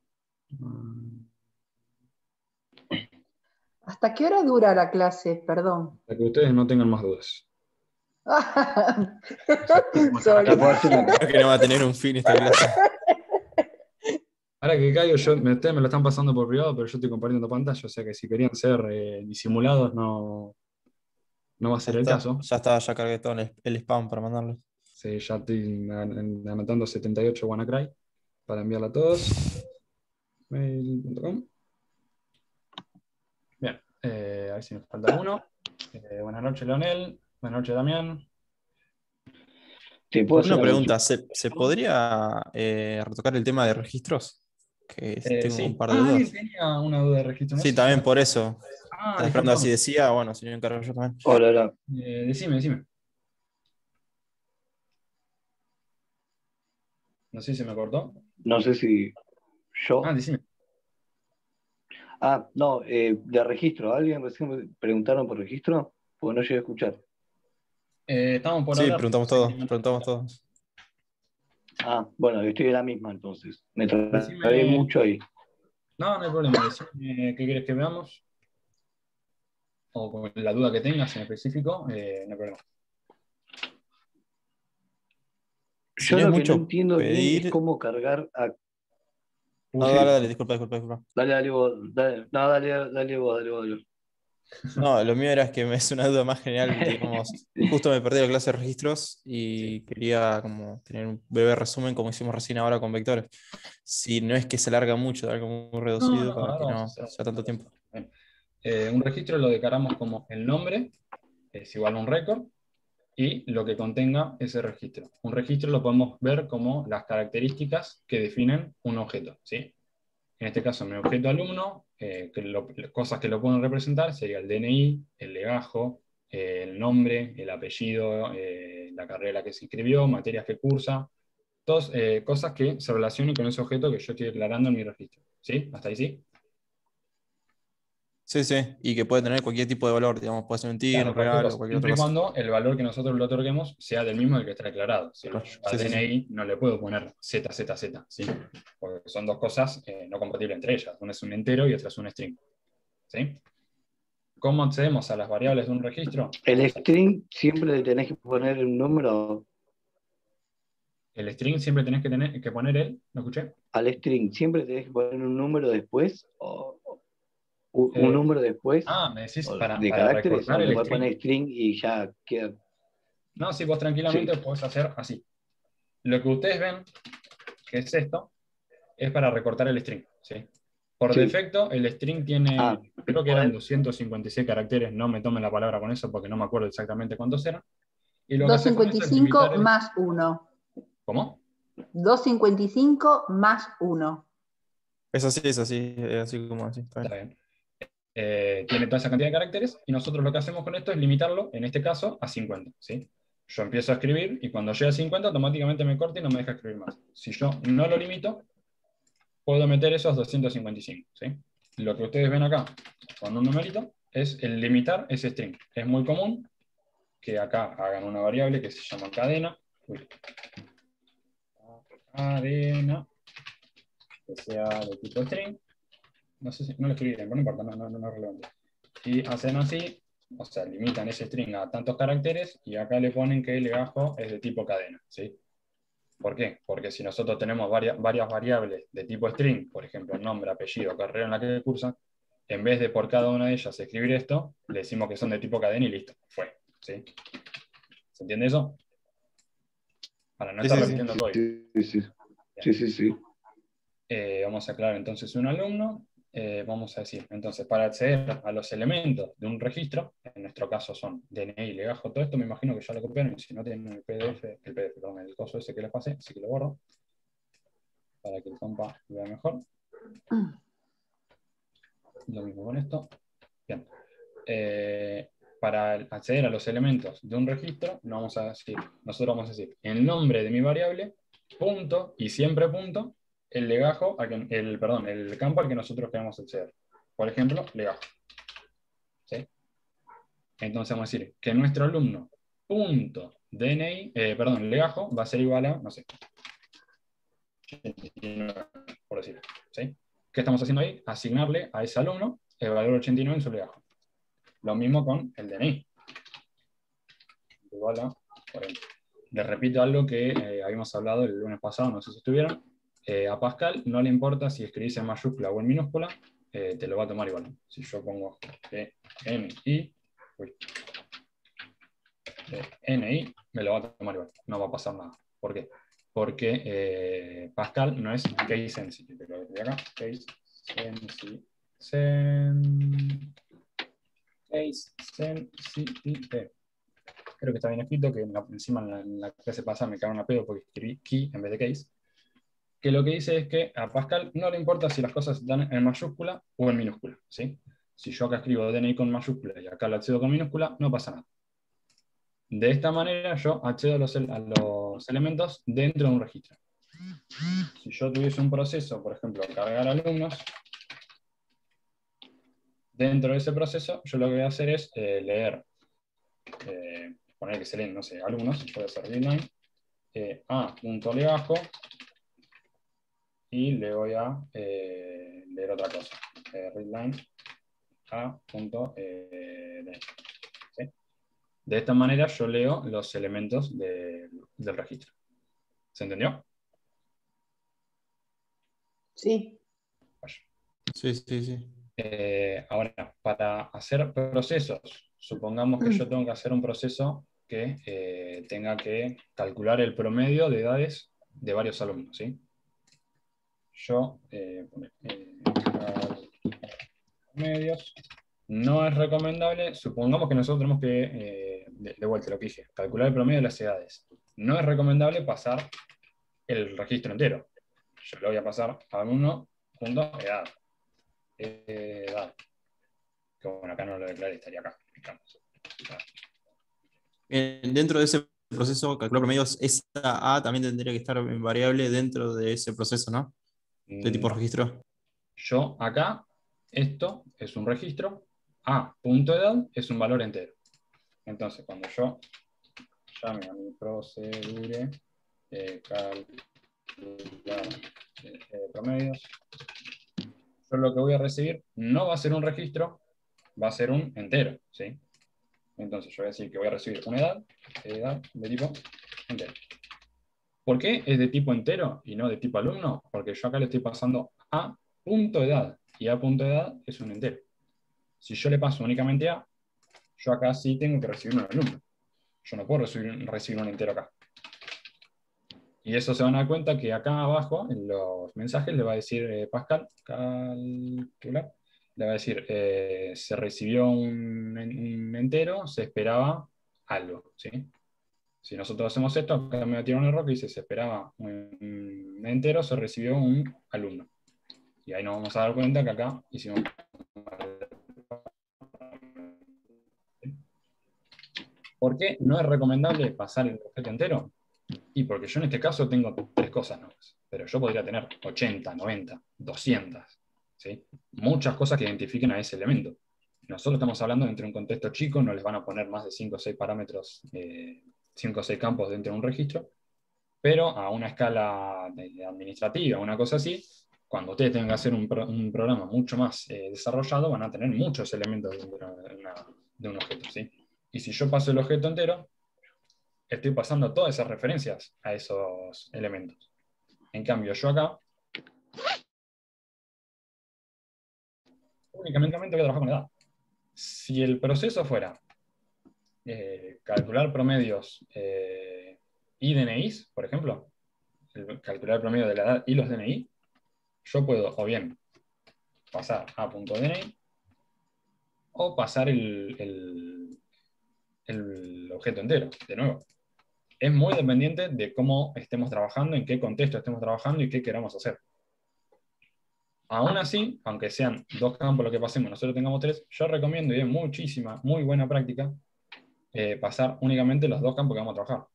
¿Hasta qué hora dura la clase? Perdón. Para que ustedes no tengan más dudas. Sorry. Creo que no va a tener un fin esta clase. Ahora que caigo, yo, me- ustedes me lo están pasando por privado, pero yo estoy compartiendo pantalla, o sea que si querían ser eh, disimulados, no, no va a Ya ser el está, caso. ya está, ya cargué todo el, el spam para mandarlo. Sí, ya estoy an- anotando setenta y ocho WannaCry para enviarla a todos. mail punto com. Bien, eh, a ver si me falta alguno. Eh, buenas noches, Leonel. Buenas noches, Damián. ¿Te puedo hacer Una una pregunta, consulta? ¿se, se podría eh, retocar el tema de registros? Que Eh, tengo sí. un par de Ah, alguien dudas. tenía una duda de registro. No Sí, sé si también era- por eso. Ah, Estaba esperando así disculpame. decía, bueno, si no encargo yo también. Hola, hola. Eh, decime, decime. No sé si se me cortó. No sé si yo. Ah, decime. Ah, no, eh, de registro. ¿Alguien recién me preguntaron por registro? Porque no llegué a escuchar. Eh, estamos por Sí, hablar. preguntamos todos, preguntamos todos. Ah, bueno, estoy de la misma entonces. Me trabé Decime- mucho ahí. No, no hay problema. Decime qué quieres que veamos. O con la duda que tengas en específico, eh, no hay problema. Yo Si no es lo que mucho no entiendo bien pedir- es cómo cargar a. No, Sí. dale, dale, disculpa, disculpa, disculpa. Dale, dale vos. Dale. No, dale, dale vos, dale vos. Dale vos. No, lo mío era que me es una duda más general, digamos, justo me perdí la clase de registros y quería como tener un breve resumen como hicimos recién ahora con vectores. Si no es que se alarga mucho, algo muy reducido No, no, para ahora que vamos a no hacer- sea tanto tiempo. Eh, un registro lo declaramos como el nombre, es igual a un récord, y lo que contenga ese registro. Un registro lo podemos ver como las características que definen un objeto, ¿sí? En este caso, mi objeto alumno, eh, que lo- cosas que lo pueden representar sería el D N I, el legajo, eh, el nombre, el apellido, eh, la carrera que se inscribió, materias que cursa, todas eh, cosas que se relacionen con ese objeto que yo estoy declarando en mi registro. ¿Sí? ¿Hasta ahí sí? Sí, sí, y que puede tener cualquier tipo de valor, digamos, puede ser un tigre, Claro, un cualquier regalo, cosa. cualquier otra Siempre y cosa. cuando el valor que nosotros le otorguemos sea del mismo del que está declarado. Si yo a Sí, sí, sí. D N I no le puedo poner Z, Z, Z, ¿sí? Porque son dos cosas eh, no compatibles entre ellas. Una es un entero y otra es un string. ¿Sí? ¿Cómo accedemos a las variables de un registro? El string siempre le tenés que poner un número. El string siempre tenés que, tener, que poner el, ¿lo escuché? Al string siempre tenés que poner un número después, o un, un Eh, número después ah, me decís o para, de para caracteres, o recortar le el puedes string. poner string y ya queda. No, si vos tranquilamente Sí. podés hacer así. Lo que ustedes ven, que es esto, es para recortar el string. ¿Sí? Por Sí. defecto, el string tiene, Ah, creo que eran podés- doscientos cincuenta y seis caracteres, no me tomen la palabra con eso porque no me acuerdo exactamente cuántos eran. Y lo que haces con esto es limitar doscientos cincuenta y cinco el... más uno. ¿Cómo? doscientos cincuenta y cinco más uno. Es así, es así, es así como así. Está bien. Está bien. Eh, tiene toda esa cantidad de caracteres y nosotros lo que hacemos con esto es limitarlo, en este caso, a cincuenta. ¿Sí? Yo empiezo a escribir y cuando llega a cincuenta automáticamente me corta y no me deja escribir más. Si yo no lo limito, puedo meter esos doscientos cincuenta y cinco. ¿Sí? Lo que ustedes ven acá con un numerito es el limitar ese string. Es muy común que acá hagan una variable que se llama cadena. Uy. Cadena que sea de tipo string. No sé si no lo escribí bien, pero no importa, no, no, no, no es relevante. Y hacen así, o sea, limitan ese string a tantos caracteres y acá le ponen que el legajo es de tipo cadena. ¿Sí? ¿Por qué? Porque si nosotros tenemos varias, varias variables de tipo string, por ejemplo, nombre, apellido, carrera en la que cursa, en vez de por cada una de ellas escribir esto, le decimos que son de tipo cadena y listo, fue. ¿Sí? ¿Se entiende eso? Para no Sí, estar sí, sí. repitiendo código. sí, sí. Sí, sí, sí. Eh, vamos a aclarar entonces un alumno. Eh, vamos a decir, entonces, para acceder a los elementos de un registro, en nuestro caso son D N I, legajo, todo esto, me imagino que ya lo copiaron, y si no tienen el P D F, el P D F, perdón, el coso ese que les pasé, así que lo borro, para que el compa lo vea mejor. Lo mismo con esto. Bien. Eh, para acceder a los elementos de un registro, no vamos a decir, nosotros vamos a decir el nombre de mi variable, punto, y siempre punto, el legajo, a que- el, perdón, el campo al que nosotros queremos acceder. Por ejemplo, legajo. ¿Sí? Entonces vamos a decir que nuestro alumno, punto, D N I, eh, perdón, legajo, va a ser igual a, no sé, por decirlo. ¿Sí? ¿Qué estamos haciendo ahí? Asignarle a ese alumno el valor ochenta y nueve en su legajo. Lo mismo con el D N I. Igual a cuarenta. Les repito algo que eh, habíamos hablado el lunes pasado, no sé si estuvieron. Eh, a Pascal no le importa si escribís en mayúscula o en minúscula, eh, te lo va a tomar igual. Si yo pongo D N I, uy, D N I, me lo va a tomar igual, no va a pasar nada. ¿Por qué? Porque eh, Pascal no es case sensitive. Lo voy acá, case sensitive. Sen, case sensitive. Creo que está bien escrito, que en la, encima en la, en la clase pasada me cagaron a pedo porque escribí key en vez de case, que lo que dice es que a Pascal no le importa si las cosas están en mayúscula o en minúscula. ¿Sí? Si yo acá escribo D N I con mayúscula y acá lo accedo con minúscula, no pasa nada. De esta manera yo accedo a los, a los elementos dentro de un registro. Si yo tuviese un proceso, por ejemplo, cargar alumnos, dentro de ese proceso yo lo que voy a hacer es eh, leer, eh, poner que se leen, no sé, alumnos, puede ser readline, eh, a.legajo, y le voy a eh, leer otra cosa, eh, readline a.d. ¿Sí? De esta manera yo leo los elementos de, del registro. ¿Se entendió? Sí. Sí, sí, sí. Eh, ahora, para hacer procesos, supongamos que yo tengo que hacer un proceso que eh, tenga que calcular el promedio de edades de varios alumnos, ¿sí? Yo, eh, eh, promedios, no es recomendable, supongamos que nosotros tenemos que, eh, de, de vuelta lo que dije, calcular el promedio de las edades. No es recomendable pasar el registro entero. Yo lo voy a pasar a alumno punto edad. Edad. Que bueno, acá no lo declaré, estaría acá. Eh, dentro de ese proceso, calcular promedios, esa A también tendría que estar en variable dentro de ese proceso, ¿no? De tipo No. registro. Yo acá, esto es un registro, A punto edad es un valor entero. Entonces, cuando yo llame a mi procedure, eh, calcular eh, promedios, yo lo que voy a recibir no va a ser un registro, va a ser un entero, ¿sí? Entonces yo voy a decir que voy a recibir una edad, edad de tipo entero. ¿Por qué es de tipo entero y no de tipo alumno? Porque yo acá le estoy pasando a punto edad, y a punto edad es un entero. Si yo le paso únicamente a, yo acá sí tengo que recibir un alumno. Yo no puedo recibir, recibir un entero acá. Y eso se van a dar cuenta que acá abajo, en los mensajes, le va a decir eh, Pascal, calcular, le va a decir, eh, se recibió un, un entero, se esperaba algo, ¿sí? Si nosotros hacemos esto, acá me va a tirar un error que dice, se esperaba un entero, se recibió un alumno. Y ahí nos vamos a dar cuenta que acá hicimos... ¿Por qué no es recomendable pasar el objeto entero? Y porque yo en este caso tengo tres cosas nuevas, pero yo podría tener ochenta, noventa, doscientas, ¿sí? Muchas cosas que identifiquen a ese elemento. Nosotros estamos hablando dentro de un contexto chico, no les van a poner más de cinco o seis parámetros, eh, cinco o seis campos dentro de un registro, pero a una escala administrativa, una cosa así, cuando ustedes tengan que hacer un, pro, un programa mucho más eh, desarrollado, van a tener muchos elementos dentro de, una, de un objeto, ¿sí? Y si yo paso el objeto entero, estoy pasando todas esas referencias a esos elementos. En cambio, yo acá únicamente voy a trabajar con edad. Si el proceso fuera eh, calcular promedios eh, y D N Is, por ejemplo, el, calcular el promedio de la edad y los D N I, yo puedo o bien pasar a punto D N I o pasar el, el, el objeto entero, de nuevo. Es muy dependiente de cómo estemos trabajando, en qué contexto estemos trabajando y qué queramos hacer. Aún así, aunque sean dos campos lo que pasemos, nosotros tengamos tres, yo recomiendo, y es muchísima, muy buena práctica, eh, pasar únicamente los dos campos que vamos a trabajar.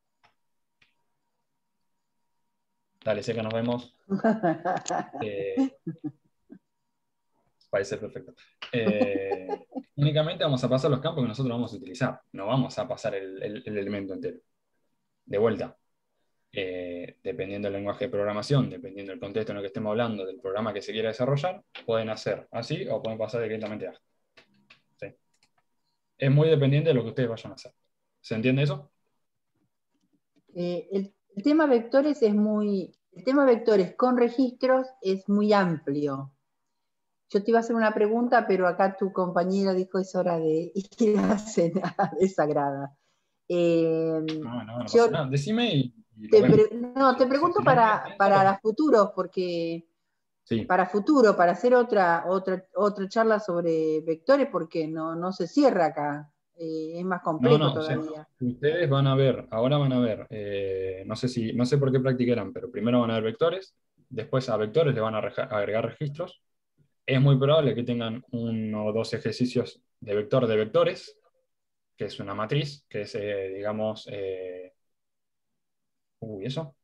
Dale, sé que nos vemos. Eh, parece perfecto. Eh, únicamente vamos a pasar los campos que nosotros vamos a utilizar. No vamos a pasar el, el, el elemento entero. De vuelta. Eh, dependiendo del lenguaje de programación, dependiendo del contexto en el que estemos hablando, del programa que se quiera desarrollar, pueden hacer así o pueden pasar directamente a. ¿Sí? Es muy dependiente de lo que ustedes vayan a hacer. ¿Se entiende eso? Eh, el, el tema vectores es muy, el tema vectores con registros es muy amplio. Yo te iba a hacer una pregunta, pero acá tu compañera dijo es hora de ir a cenar, es sagrada. Eh, no, no, no yo, pasa nada. Decime y, y te lo vemos. pre, no, te pregunto si para, no, para los futuros, porque sí. para futuro, para hacer otra, otra, otra charla sobre vectores, porque no, no se cierra acá. Eh, es más complejo No, no, todavía. o sea, ustedes van a ver, ahora van a ver, eh, no sé si, no sé por qué practicarán, pero primero van a ver vectores, después a vectores le van a agregar registros. Es muy probable que tengan uno o dos ejercicios de vector de vectores, que es una matriz, que es, eh, digamos, eh... uy, ¿eso?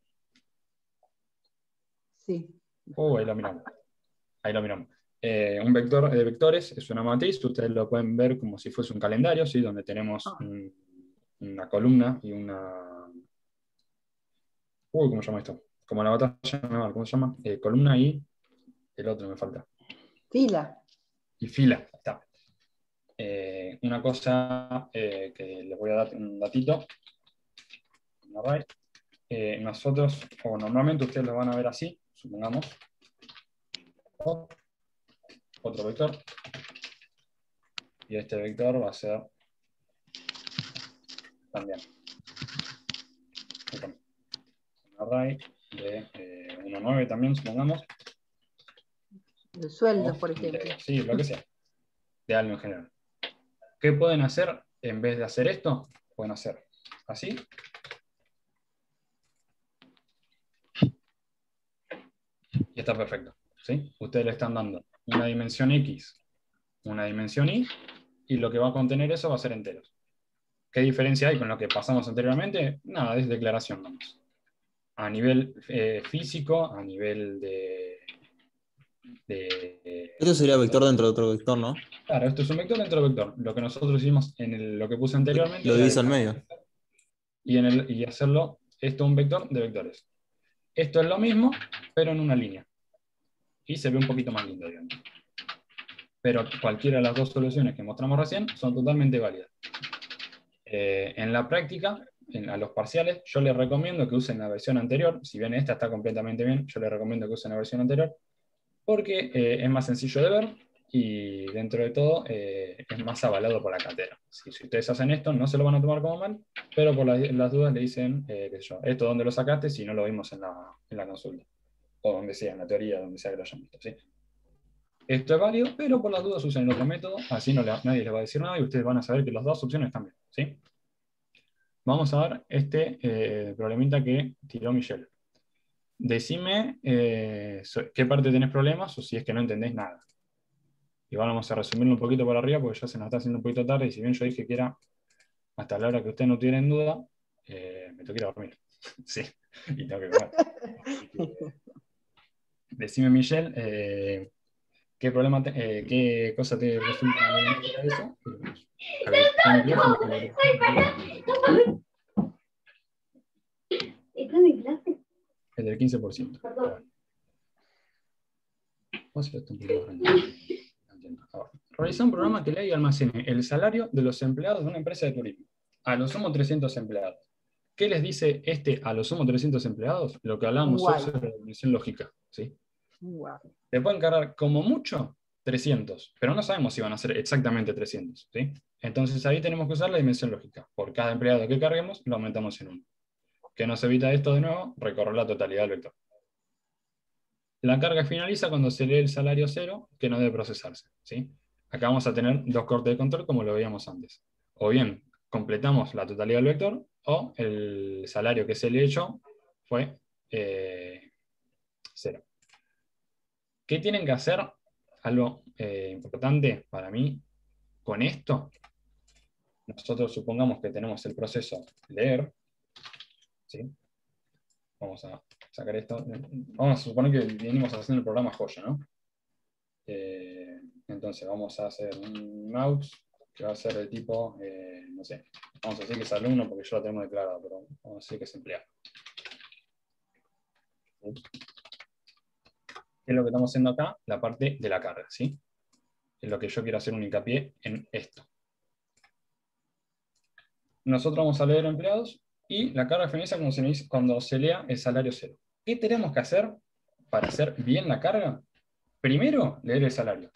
Sí. Uh, ahí lo miramos. Ahí lo miramos. Eh, un vector de vectores es una matriz, ustedes lo pueden ver como si fuese un calendario, ¿sí? Donde tenemos un, una columna y una... Uy, ¿cómo se llama esto? Como la batalla naval, ¿cómo se llama? Eh, columna y el otro me falta. Fila. Y fila, está. Eh, una cosa eh, que les voy a dar un datito. Un array. Eh, nosotros, o normalmente ustedes lo van a ver así, supongamos. O, otro vector. Y este vector va a ser también un array de eh, uno nueve también, supongamos. De sueldos, O por ejemplo. De, sí, lo que sea. De algo en general. ¿Qué pueden hacer en vez de hacer esto? Pueden hacer así. Y está perfecto. ¿Sí? Ustedes le están dando una dimensión X, una dimensión Y, y lo que va a contener eso va a ser enteros. ¿Qué diferencia hay con lo que pasamos anteriormente? Nada, es declaración nomás. A nivel eh, físico, a nivel de, de... Esto sería vector dentro de otro vector, ¿no? Claro, esto es un vector dentro de vector. Lo que nosotros hicimos en el- lo que puse anteriormente Lo era diviso al dejar- medio. y, en el, y hacerlo, esto un vector de vectores. Esto es lo mismo, pero en una línea. Y se ve un poquito más lindo, digamos. Pero cualquiera de las dos soluciones que mostramos recién son totalmente válidas. Eh, en la práctica, en, a los parciales, yo les recomiendo que usen la versión anterior. Si bien esta está completamente bien, yo les recomiendo que usen la versión anterior, porque eh, es más sencillo de ver y dentro de todo eh, es más avalado por la cátedra. Si, si ustedes hacen esto, no se lo van a tomar como mal, pero por la, las dudas le dicen, eh, qué sé yo, esto dónde lo sacaste si no lo vimos en la, en la consulta, o donde sea, en la teoría, donde sea que lo hayan visto, ¿sí? Esto es válido, pero por las dudas usen el otro método, así no le, nadie les va a decir nada y ustedes van a saber que las dos opciones están bien, ¿sí? Vamos a ver este eh, problemita que tiró Michelle. Decime eh, qué parte tenés problemas o si es que no entendés nada. Y vamos a resumirlo un poquito por arriba porque ya se nos está haciendo un poquito tarde y si bien yo dije que era hasta la hora que ustedes no tuvieran duda, eh, me tengo que ir a dormir. Sí, y tengo que comer. Así que, decime, Michelle, eh, ¿qué problema, te, eh, qué cosa te resulta de eso? ¿Están en clase? El del quince por ciento. Vamos a hacer esto un poquito más grande. Realizar un programa que lea y almacene el salario de los empleados de una empresa de turismo. A lo sumo trescientos empleados. ¿Qué les dice este a lo sumo trescientos empleados? Lo que hablábamos Guay. sobre la dimensión lógica. ¿Sí? Guau. Le pueden cargar como mucho trescientos, pero no sabemos si van a ser exactamente trescientos. ¿Sí? Entonces ahí tenemos que usar la dimensión lógica. Por cada empleado que carguemos, lo aumentamos en uno. ¿Qué nos evita esto de nuevo? Recorrer la totalidad del vector. La carga finaliza cuando se lee el salario cero, que no debe procesarse. ¿Sí? Acá vamos a tener dos cortes de control como lo veíamos antes. O bien completamos la totalidad del vector, o el salario que se le echó fue eh, cero. ¿Qué tienen que hacer? Algo eh, importante para mí con esto. Nosotros supongamos que tenemos el proceso leer. ¿Sí? Vamos a sacar esto. Vamos a suponer que venimos haciendo el programa joya, ¿no? Eh, entonces vamos a hacer un mouse que va a ser de tipo, eh, no sé, vamos a decir que es alumno porque yo lo tengo declarado, pero vamos a decir que es empleado. ¿Sí? ¿Qué es lo que estamos haciendo acá? La parte de la carga, ¿sí? Es lo que yo quiero hacer un hincapié en esto. Nosotros vamos a leer empleados y la carga finaliza cuando se, inicia, cuando se lea el salario cero. ¿Qué tenemos que hacer para hacer bien la carga? Primero, leer el salario.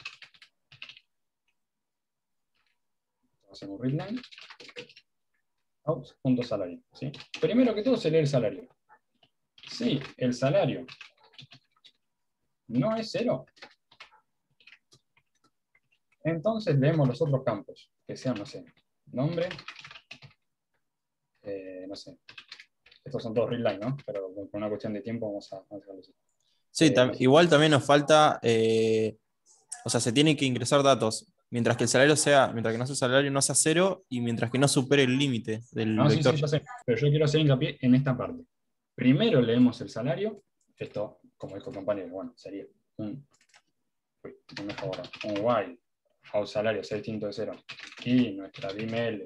Hacemos readline. Out.salario. ¿Sí? Primero que todo se lee el salario. Si el salario no es cero, entonces leemos los otros campos, que sean, no sé, nombre, eh, no sé. Estos son todos readline, ¿no? Pero por una cuestión de tiempo vamos a hacerlo así. Sí, Eh, tam- no sé. igual también nos falta, eh, o sea, se tienen que ingresar datos, mientras que el salario sea, mientras que no sea salario no sea cero, y mientras que no supere el límite del No, sí, vector. sí, ya sé. Pero yo quiero hacer hincapié en esta parte. Primero leemos el salario. Esto, como dijo el compañero, bueno, sería un, uy, no me favor, un while, out salario sea distinto de cero, y nuestra dim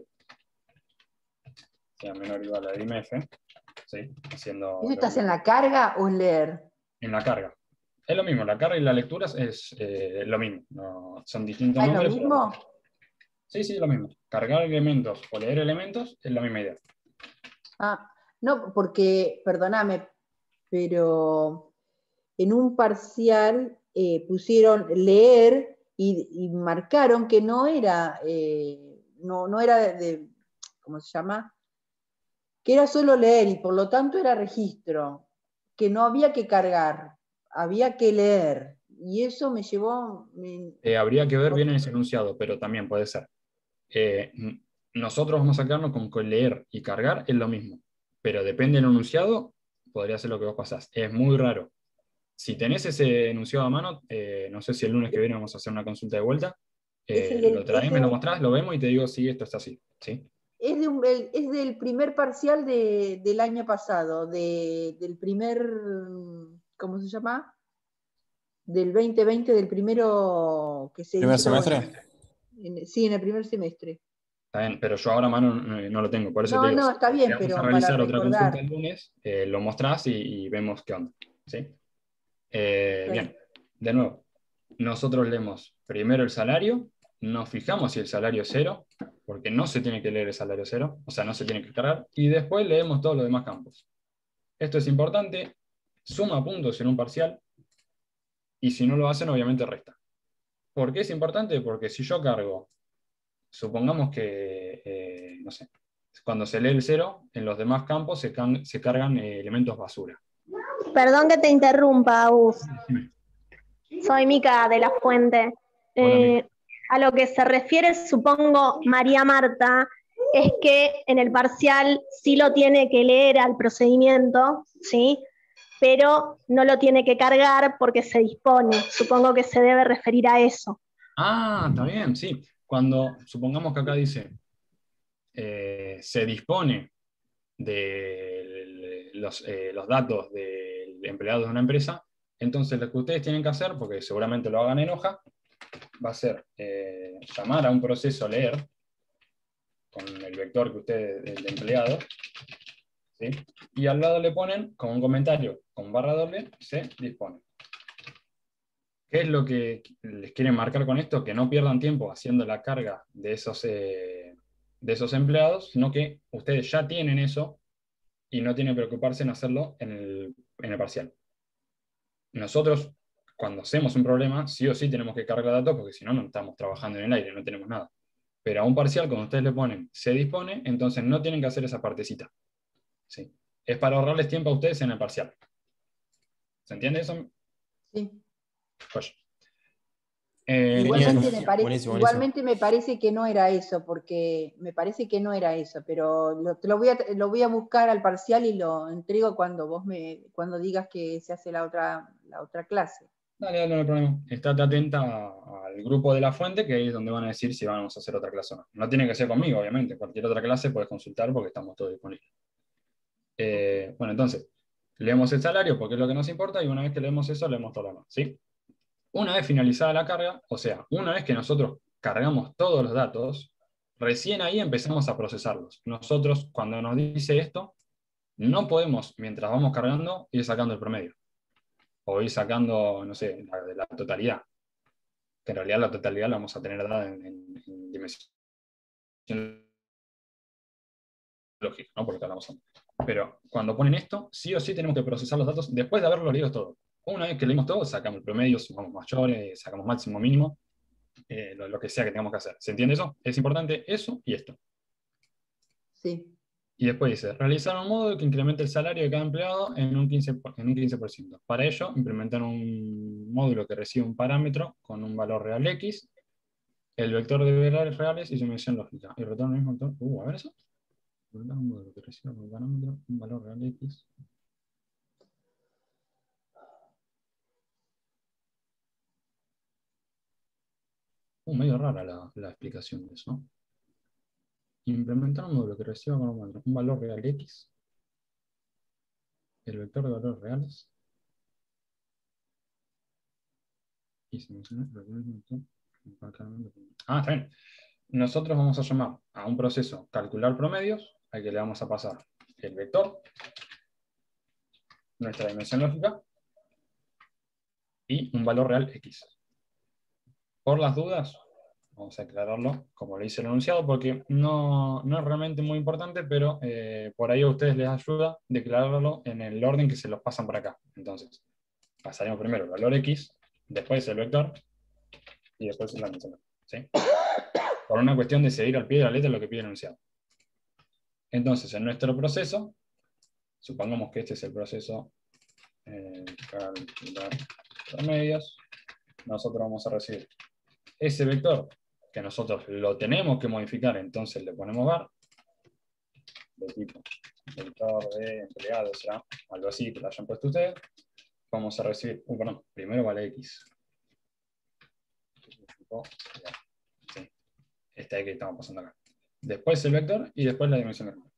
sea menor o igual a dimf, ¿sí? Haciendo ¿Eso lo estás que- en la carga o en leer? en la carga. Es lo mismo, la carga y la lectura es eh, lo mismo. No, son distintos ¿Ah, es lo nombres. pero- mismo? Sí, sí, es lo mismo. Cargar elementos o leer elementos es la misma idea. Ah, no, porque, perdóname, pero en un parcial eh, pusieron leer y, y marcaron que no era, eh, no, no era de, de- ¿cómo se llama? Que era solo leer y por lo tanto era registro, que no había que cargar, había que leer. Y eso me llevó... me- Eh, habría que ver bien ese enunciado, pero también puede ser. Eh, n- nosotros vamos a quedarnos con que leer y cargar es lo mismo, pero depende del enunciado, podría ser lo que vos pasás. Es muy raro. Si tenés ese enunciado a mano, eh, no sé si el lunes que viene vamos a hacer una consulta de vuelta, Es eh, el del- lo traes, ese- me lo mostrás, lo vemos y te digo, sí, esto está así. ¿Sí? es, de un- el- es del primer parcial de- del año pasado, de- del primer, ¿cómo se llama? Del veinte veinte, del primero que se ¿Primer hizo en- semestre? en- sí, en el primer semestre. Está bien, pero yo ahora a mano no, no lo tengo, por eso te No, digo, no, si está bien, vamos a pero para realizar otra consulta recordar. el lunes, eh, lo mostrás y, y vemos qué onda. ¿Sí? Eh, Ok. Bien, de nuevo, nosotros leemos primero el salario, nos fijamos si el salario es cero, porque no se tiene que leer el salario cero, o sea, no se tiene que cargar, y después leemos todos los demás campos. Esto es importante, suma puntos en un parcial, y si no lo hacen, obviamente resta. ¿Por qué es importante? Porque si yo cargo, supongamos que, eh, no sé, cuando se lee el cero, en los demás campos se, can- se cargan eh, elementos basura. Perdón que te interrumpa, Agus. Dime. Soy Mica de la Fuente. Hola, Mica. Eh, a lo que se refiere, supongo, María Marta, es que en el parcial sí lo tiene que leer al procedimiento, ¿sí? Pero no lo tiene que cargar porque se dispone. Supongo que se debe referir a eso. Ah, está bien, sí. Cuando, supongamos que acá dice, eh, se dispone de los, eh, los datos del empleado de una empresa, entonces lo que ustedes tienen que hacer, porque seguramente lo hagan en hoja, va a ser eh, llamar a un proceso leer, con el vector que ustedes, el empleado, ¿sí? Y al lado le ponen, con un comentario, con barra doble, se dispone. ¿Qué es lo que les quieren marcar con esto? Que no pierdan tiempo haciendo la carga de esos, eh, de esos empleados, sino que ustedes ya tienen eso y no tienen que preocuparse en hacerlo en el, en el parcial. Nosotros, cuando hacemos un problema, sí o sí tenemos que cargar datos, porque si no, no estamos trabajando en el aire, no tenemos nada. Pero a un parcial, cuando ustedes le ponen se dispone, entonces no tienen que hacer esa partecita. ¿Sí? Es para ahorrarles tiempo a ustedes en el parcial. ¿Se entiende eso? Sí. Pues. Eh, Igualmente, me parece, buenísimo, buenísimo. igualmente me parece que no era eso, porque me parece que no era eso, pero lo, te lo, voy a, lo voy a buscar al parcial y lo entrego cuando vos me, cuando digas que se hace la otra, la otra clase. Dale, dale, no hay problema. Estate atenta al grupo de la fuente, que ahí es donde van a decir si vamos a hacer otra clase o no. No tiene que ser conmigo, obviamente. Cualquier otra clase puedes consultar porque estamos todos disponibles. Eh, bueno, entonces, leemos el salario porque es lo que nos importa y una vez que leemos eso, leemos todo lo demás, ¿sí? Una vez finalizada la carga, o sea, una vez que nosotros cargamos todos los datos, recién ahí empezamos a procesarlos. Nosotros, cuando nos dice esto, no podemos, mientras vamos cargando, ir sacando el promedio. O ir sacando, no sé, la, de la totalidad. Que en realidad la totalidad la vamos a tener dada en, en, en dimensión lógica, ¿no? Porque hablamos antes. Pero cuando ponen esto, sí o sí tenemos que procesar los datos después de haberlo leído todo. Una vez que leímos todo, sacamos el promedio, sumamos mayores, sacamos máximo, mínimo, eh, lo, lo que sea que tengamos que hacer. ¿Se entiende eso? Es importante eso y esto. Sí. Y después dice, realizar un módulo que incremente el salario de cada empleado en un quince por ciento. En un quince por ciento. Para ello, implementar un módulo que recibe un parámetro con un valor real X, el vector de valores reales y su medición lógica. Y retorno el mismo vector. Uh, a ver eso. Implementar un módulo que reciba un parámetro, un valor real X. Uh, medio rara la, la explicación de eso. Implementar un módulo que reciba como un, un valor real X, el vector de valores reales, y se menciona Ah, está bien. Nosotros vamos a llamar a un proceso calcular promedios, al que le vamos a pasar el vector, nuestra dimensión lógica, y un valor real X. Por las dudas, vamos a aclararlo como le hice el enunciado, porque no, no es realmente muy importante, pero eh, por ahí a ustedes les ayuda declararlo en el orden que se los pasan por acá. Entonces, pasaremos primero el valor X, después el vector, y después la dimensión. ¿Sí? Por una cuestión de seguir al pie de la letra lo que pide el enunciado. Entonces, en nuestro proceso, supongamos que este es el proceso eh, calcular promedios, nosotros vamos a recibir ese vector que nosotros lo tenemos que modificar, entonces le ponemos var de tipo vector de empleado, o sea, algo así que lo hayan puesto ustedes. Vamos a recibir, uh, perdón, primero vale X. Sí, este que estamos pasando acá. después el vector y después la dimensión lógica.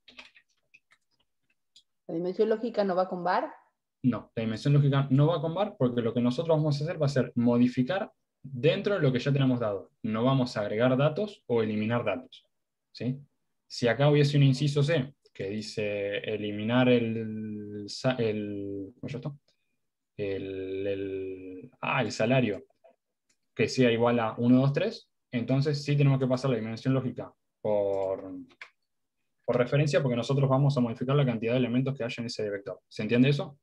¿La dimensión lógica no va con var? No, la dimensión lógica no va con var porque lo que nosotros vamos a hacer va a ser modificar dentro de lo que ya tenemos dado. No vamos a agregar datos o eliminar datos. ¿Sí? Si acá hubiese un inciso C que dice eliminar el, el, ¿cómo es esto? El, el, ah, el salario que sea igual a uno, dos, tres, entonces sí tenemos que pasar la dimensión lógica por, por referencia porque nosotros vamos a modificar la cantidad de elementos que haya en ese vector. ¿Se entiende eso?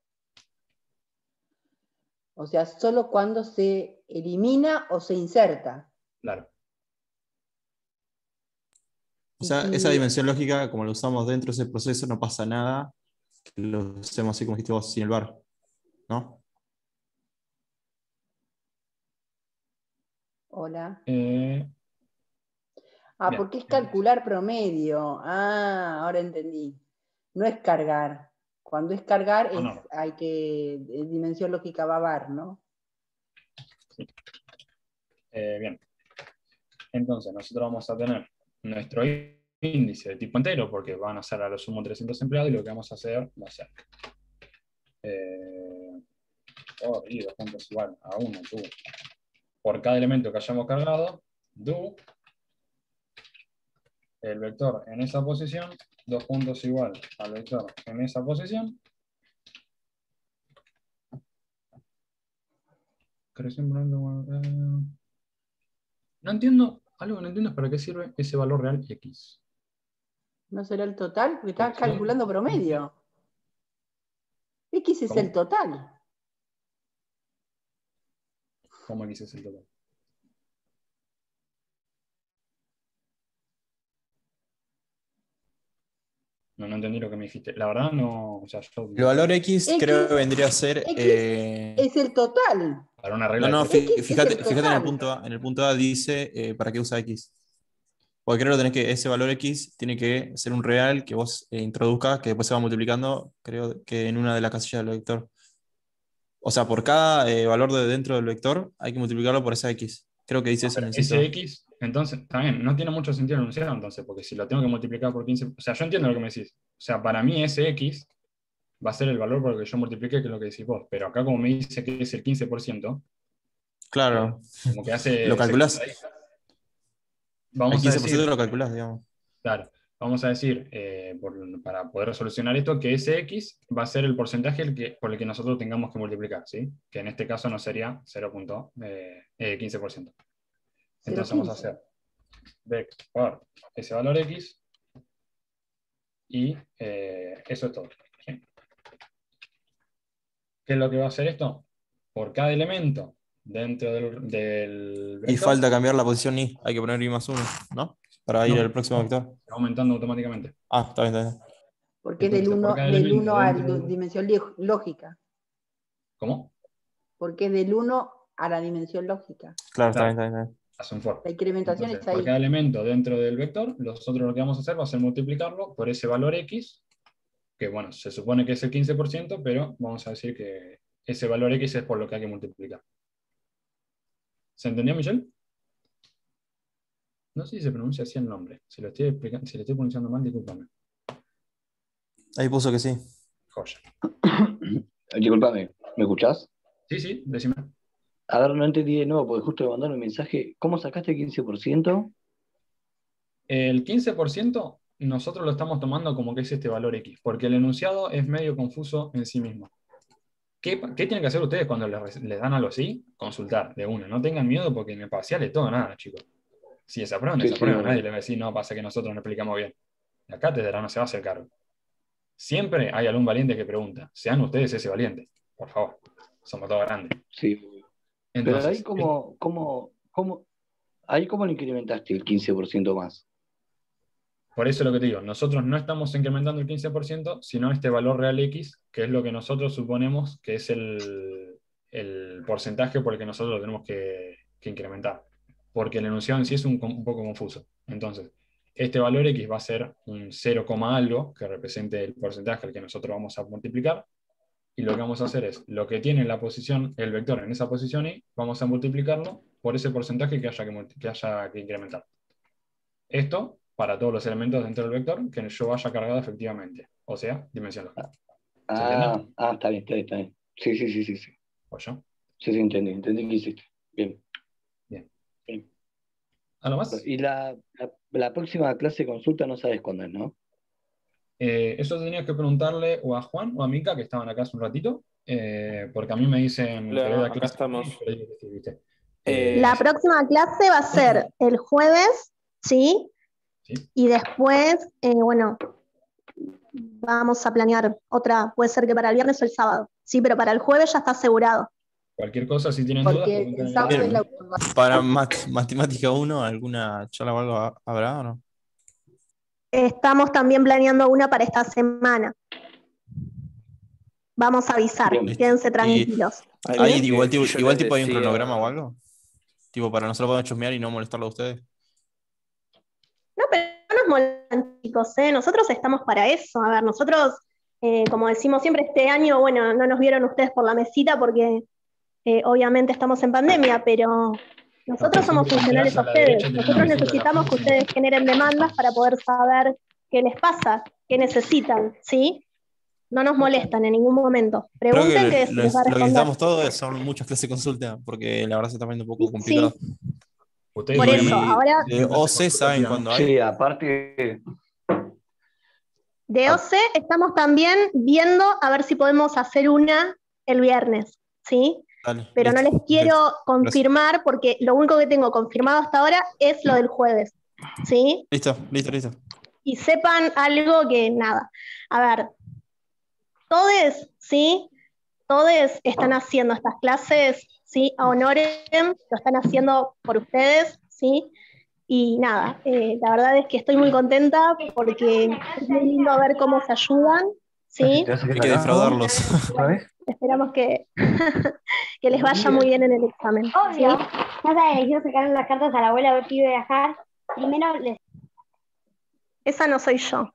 O sea, solo cuando se elimina o se inserta. Claro. O sea, Y- esa dimensión lógica, como lo usamos dentro de ese proceso, no pasa nada que lo usemos así como dijiste vos, sin el var, ¿no? Hola. Eh, Ah, bien. porque es calcular promedio. Ah, ahora entendí. No es cargar. Cuando es cargar, No, es, no. hay que, eh, dimensión lógica va a var, ¿no? Eh, bien. Entonces, nosotros vamos a tener nuestro índice de tipo entero, porque van a ser a lo sumo trescientos empleados, y lo que vamos a hacer va a ser eh, por i dos puntos igual a uno, do, por cada elemento que hayamos cargado, do, el vector en esa posición, dos puntos igual al vector en esa posición, creciendo, eh, no entiendo, algo que no entiendo es para qué sirve ese valor real X. ¿No será el total? Porque está Sí. calculando promedio. X es ¿Cómo? el total. ¿Cómo X es el total? No, no entendí lo que me dijiste. La verdad no, o sea, yo... El valor X, X- creo que vendría a ser. X eh, Es el total. Para una No, regla no, de fi- X es fíjate, el fíjate en el total. punto A. En el punto A dice eh, para qué usa X. Porque creo que tenés que ese valor X tiene que ser un real que vos eh, introduzcas, que después se va multiplicando, creo que en una de las casillas del vector. O sea, por cada eh, valor de dentro del vector hay que multiplicarlo por esa X. Creo que dice eso en el inciso ese A. X, entonces, también, no tiene mucho sentido el enunciado, entonces, porque si lo tengo que multiplicar por quince, o sea, yo entiendo lo que me decís. O sea, para mí ese X va a ser el valor por el que yo multiplique, que es lo que decís vos. Pero acá como me dice que es el quince por ciento, Claro. como que hace... Lo se calculás. queda ahí. El Vamos a quince por ciento decir, lo calculás, digamos. claro, vamos a decir, eh, por- para poder solucionar esto, que ese X va a ser el porcentaje el que, por el que nosotros tengamos que multiplicar, ¿sí? Que en este caso no sería cero punto quince por ciento. Entonces vamos a hacer vec por ese valor X y eh, eso es todo. ¿Sí? ¿Qué es lo que va a hacer esto? Por cada elemento dentro del, del Y vector, falta cambiar la posición I. Hay que poner I más uno, ¿no? Para ir No, al próximo no, vector. va aumentando automáticamente. Ah, está bien, está bien. Porque es del Entonces, por uno cada del elemento uno a la dentro- dimensión li- lógica. ¿Cómo? Porque es del uno a la dimensión lógica. Claro, está Claro. bien, está bien, está bien. Hace un for. La incrementación Entonces, es por ahí. cada elemento dentro del vector, nosotros lo que vamos a hacer va a ser multiplicarlo por ese valor X, que bueno, se supone que es el quince por ciento, pero vamos a decir que ese valor X es por lo que hay que multiplicar. ¿Se entendió, Michelle? No sé si se pronuncia así el nombre. Si lo estoy, explicando, si lo estoy pronunciando mal, discúlpame. Ahí puso que sí. Joya. Disculpame, ¿me escuchás? Sí, sí, decime. A ver, no entendí de nuevo, porque justo me mandaron un mensaje. ¿Cómo sacaste el quince por ciento? El quince por ciento nosotros lo estamos tomando como que es este valor X, porque el enunciado es medio confuso en sí mismo. ¿Qué, qué tienen que hacer ustedes cuando les, les dan algo así? Consultar de una. No tengan miedo porque en el parcial es todo nada, chicos. Si desaprueban, Sí, sí, desaprueban. no, Nadie no. les va a decir, no, pasa que nosotros no explicamos bien. La cátedra no se va a hacer cargo. Siempre hay algún valiente que pregunta. Sean ustedes ese valiente, por favor. Somos todos grandes. Sí. Pero Entonces, ahí cómo, cómo, cómo, ahí cómo le incrementaste el quince por ciento más. por eso es lo que te digo, nosotros no estamos incrementando el quince por ciento, sino este valor real X, que es lo que nosotros suponemos que es el, el porcentaje por el que nosotros lo tenemos que, que incrementar. Porque el enunciado en sí es un, un poco confuso. Entonces, este valor X va a ser un cero, algo, que represente el porcentaje al que nosotros vamos a multiplicar. Y lo que vamos a hacer es, lo que tiene la posición, el vector en esa posición Y, vamos a multiplicarlo por ese porcentaje que haya que, que, haya que incrementar. Esto para todos los elementos dentro del vector que yo haya cargado efectivamente. O sea, dimensión lógica. ¿Se entiende? Ah, ah, está bien, está bien, está bien. Sí, sí, sí, sí, sí. ¿O yo? Sí, sí, entendí, entendí qué hiciste. Bien. Bien. Bien. ¿Algo más? Y la, la, la próxima clase de consulta no sabes cuándo es, ¿no? Eh, eso tenías que preguntarle o a Juan o a Mica, que estaban acá hace un ratito, eh, porque a mí me dicen Hola, que doy la acá clase estamos. y por ahí que sí, ¿viste? Eh, La próxima clase va a ser el jueves, ¿sí? Sí. Y después, eh, bueno, vamos a planear otra, puede ser que para el viernes o el sábado, sí, pero para el jueves ya está asegurado. Cualquier cosa, si tienen dudas, Porque pregunten el en sábado el es la chat. Para mat- matemática uno, ¿alguna charla o algo ha- habrá o no? Estamos también planeando una para esta semana. Vamos a avisar, Bien. quédense Y tranquilos. hay ¿sí? igual, tipo, yo igual les tipo hay un decía- cronograma o algo. Tipo, para nosotros poder chusmear y no molestarlo a ustedes. No, pero no nos molestan, chicos, ¿eh? Nosotros estamos para eso. A ver, nosotros, eh, como decimos siempre, este año, bueno, no nos vieron ustedes por la mesita porque eh, obviamente estamos en pandemia, pero nosotros somos Siempre funcionales entras a a la ustedes. derecha, tenés una Nosotros mesita a la necesitamos que punta. ustedes generen demandas para poder saber qué les pasa, qué necesitan, ¿sí? No nos molestan en ningún momento. Creo Pregunten que que lo, se les va a lo que responder. necesitamos todos son muchas clases de consulta, porque la verdad se está poniendo un poco complicado. Ustedes Por eso, obviamente ahora De O C saben cuándo hay. Sí, aparte, de O C estamos también viendo a ver si podemos hacer una el viernes, ¿sí? Dale, Pero no listo, les quiero perfecto. confirmar porque lo único que tengo confirmado hasta ahora es lo del jueves, ¿sí? Listo, listo, listo. Y sepan algo que nada. A ver, todos, ¿sí? Todos están haciendo estas clases, ¿sí? A Honorem, lo están haciendo por ustedes, ¿sí? Y nada, eh, la verdad es que estoy muy contenta porque es muy lindo ver cómo se ayudan, ¿sí? ¿te vas a Hay quedar que acá? defraudarlos. ¿Otra vez? Esperamos que, que les vaya muy bien en el examen. ¿sí? Obvio. No saben elegir sacar las cartas a la abuela a ver si iba a viajar. Primero les. Esa no soy yo.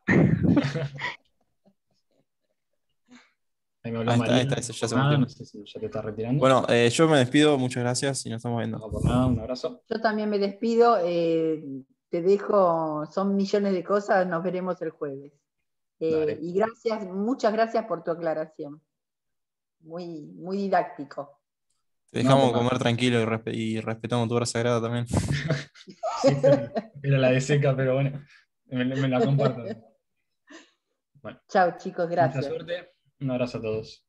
Ahí me habló Ahí está, María. ahí está, ese ya se Ah, metió. no sé si ya te está retirando. Bueno, eh, yo me despido, muchas gracias y nos estamos viendo. No, por nada, un abrazo. Yo también me despido, eh, te dejo, son millones de cosas, nos veremos el jueves. Eh, Dale. y gracias, muchas gracias por tu aclaración. Muy, muy didáctico. Te dejamos No, por comer tranquilo y, respe- y respetamos tu hora sagrada también. Sí, era la de seca, pero bueno, me, me la comparto. Bueno, Chao chicos, mucha gracias. suerte. Un abrazo a todos.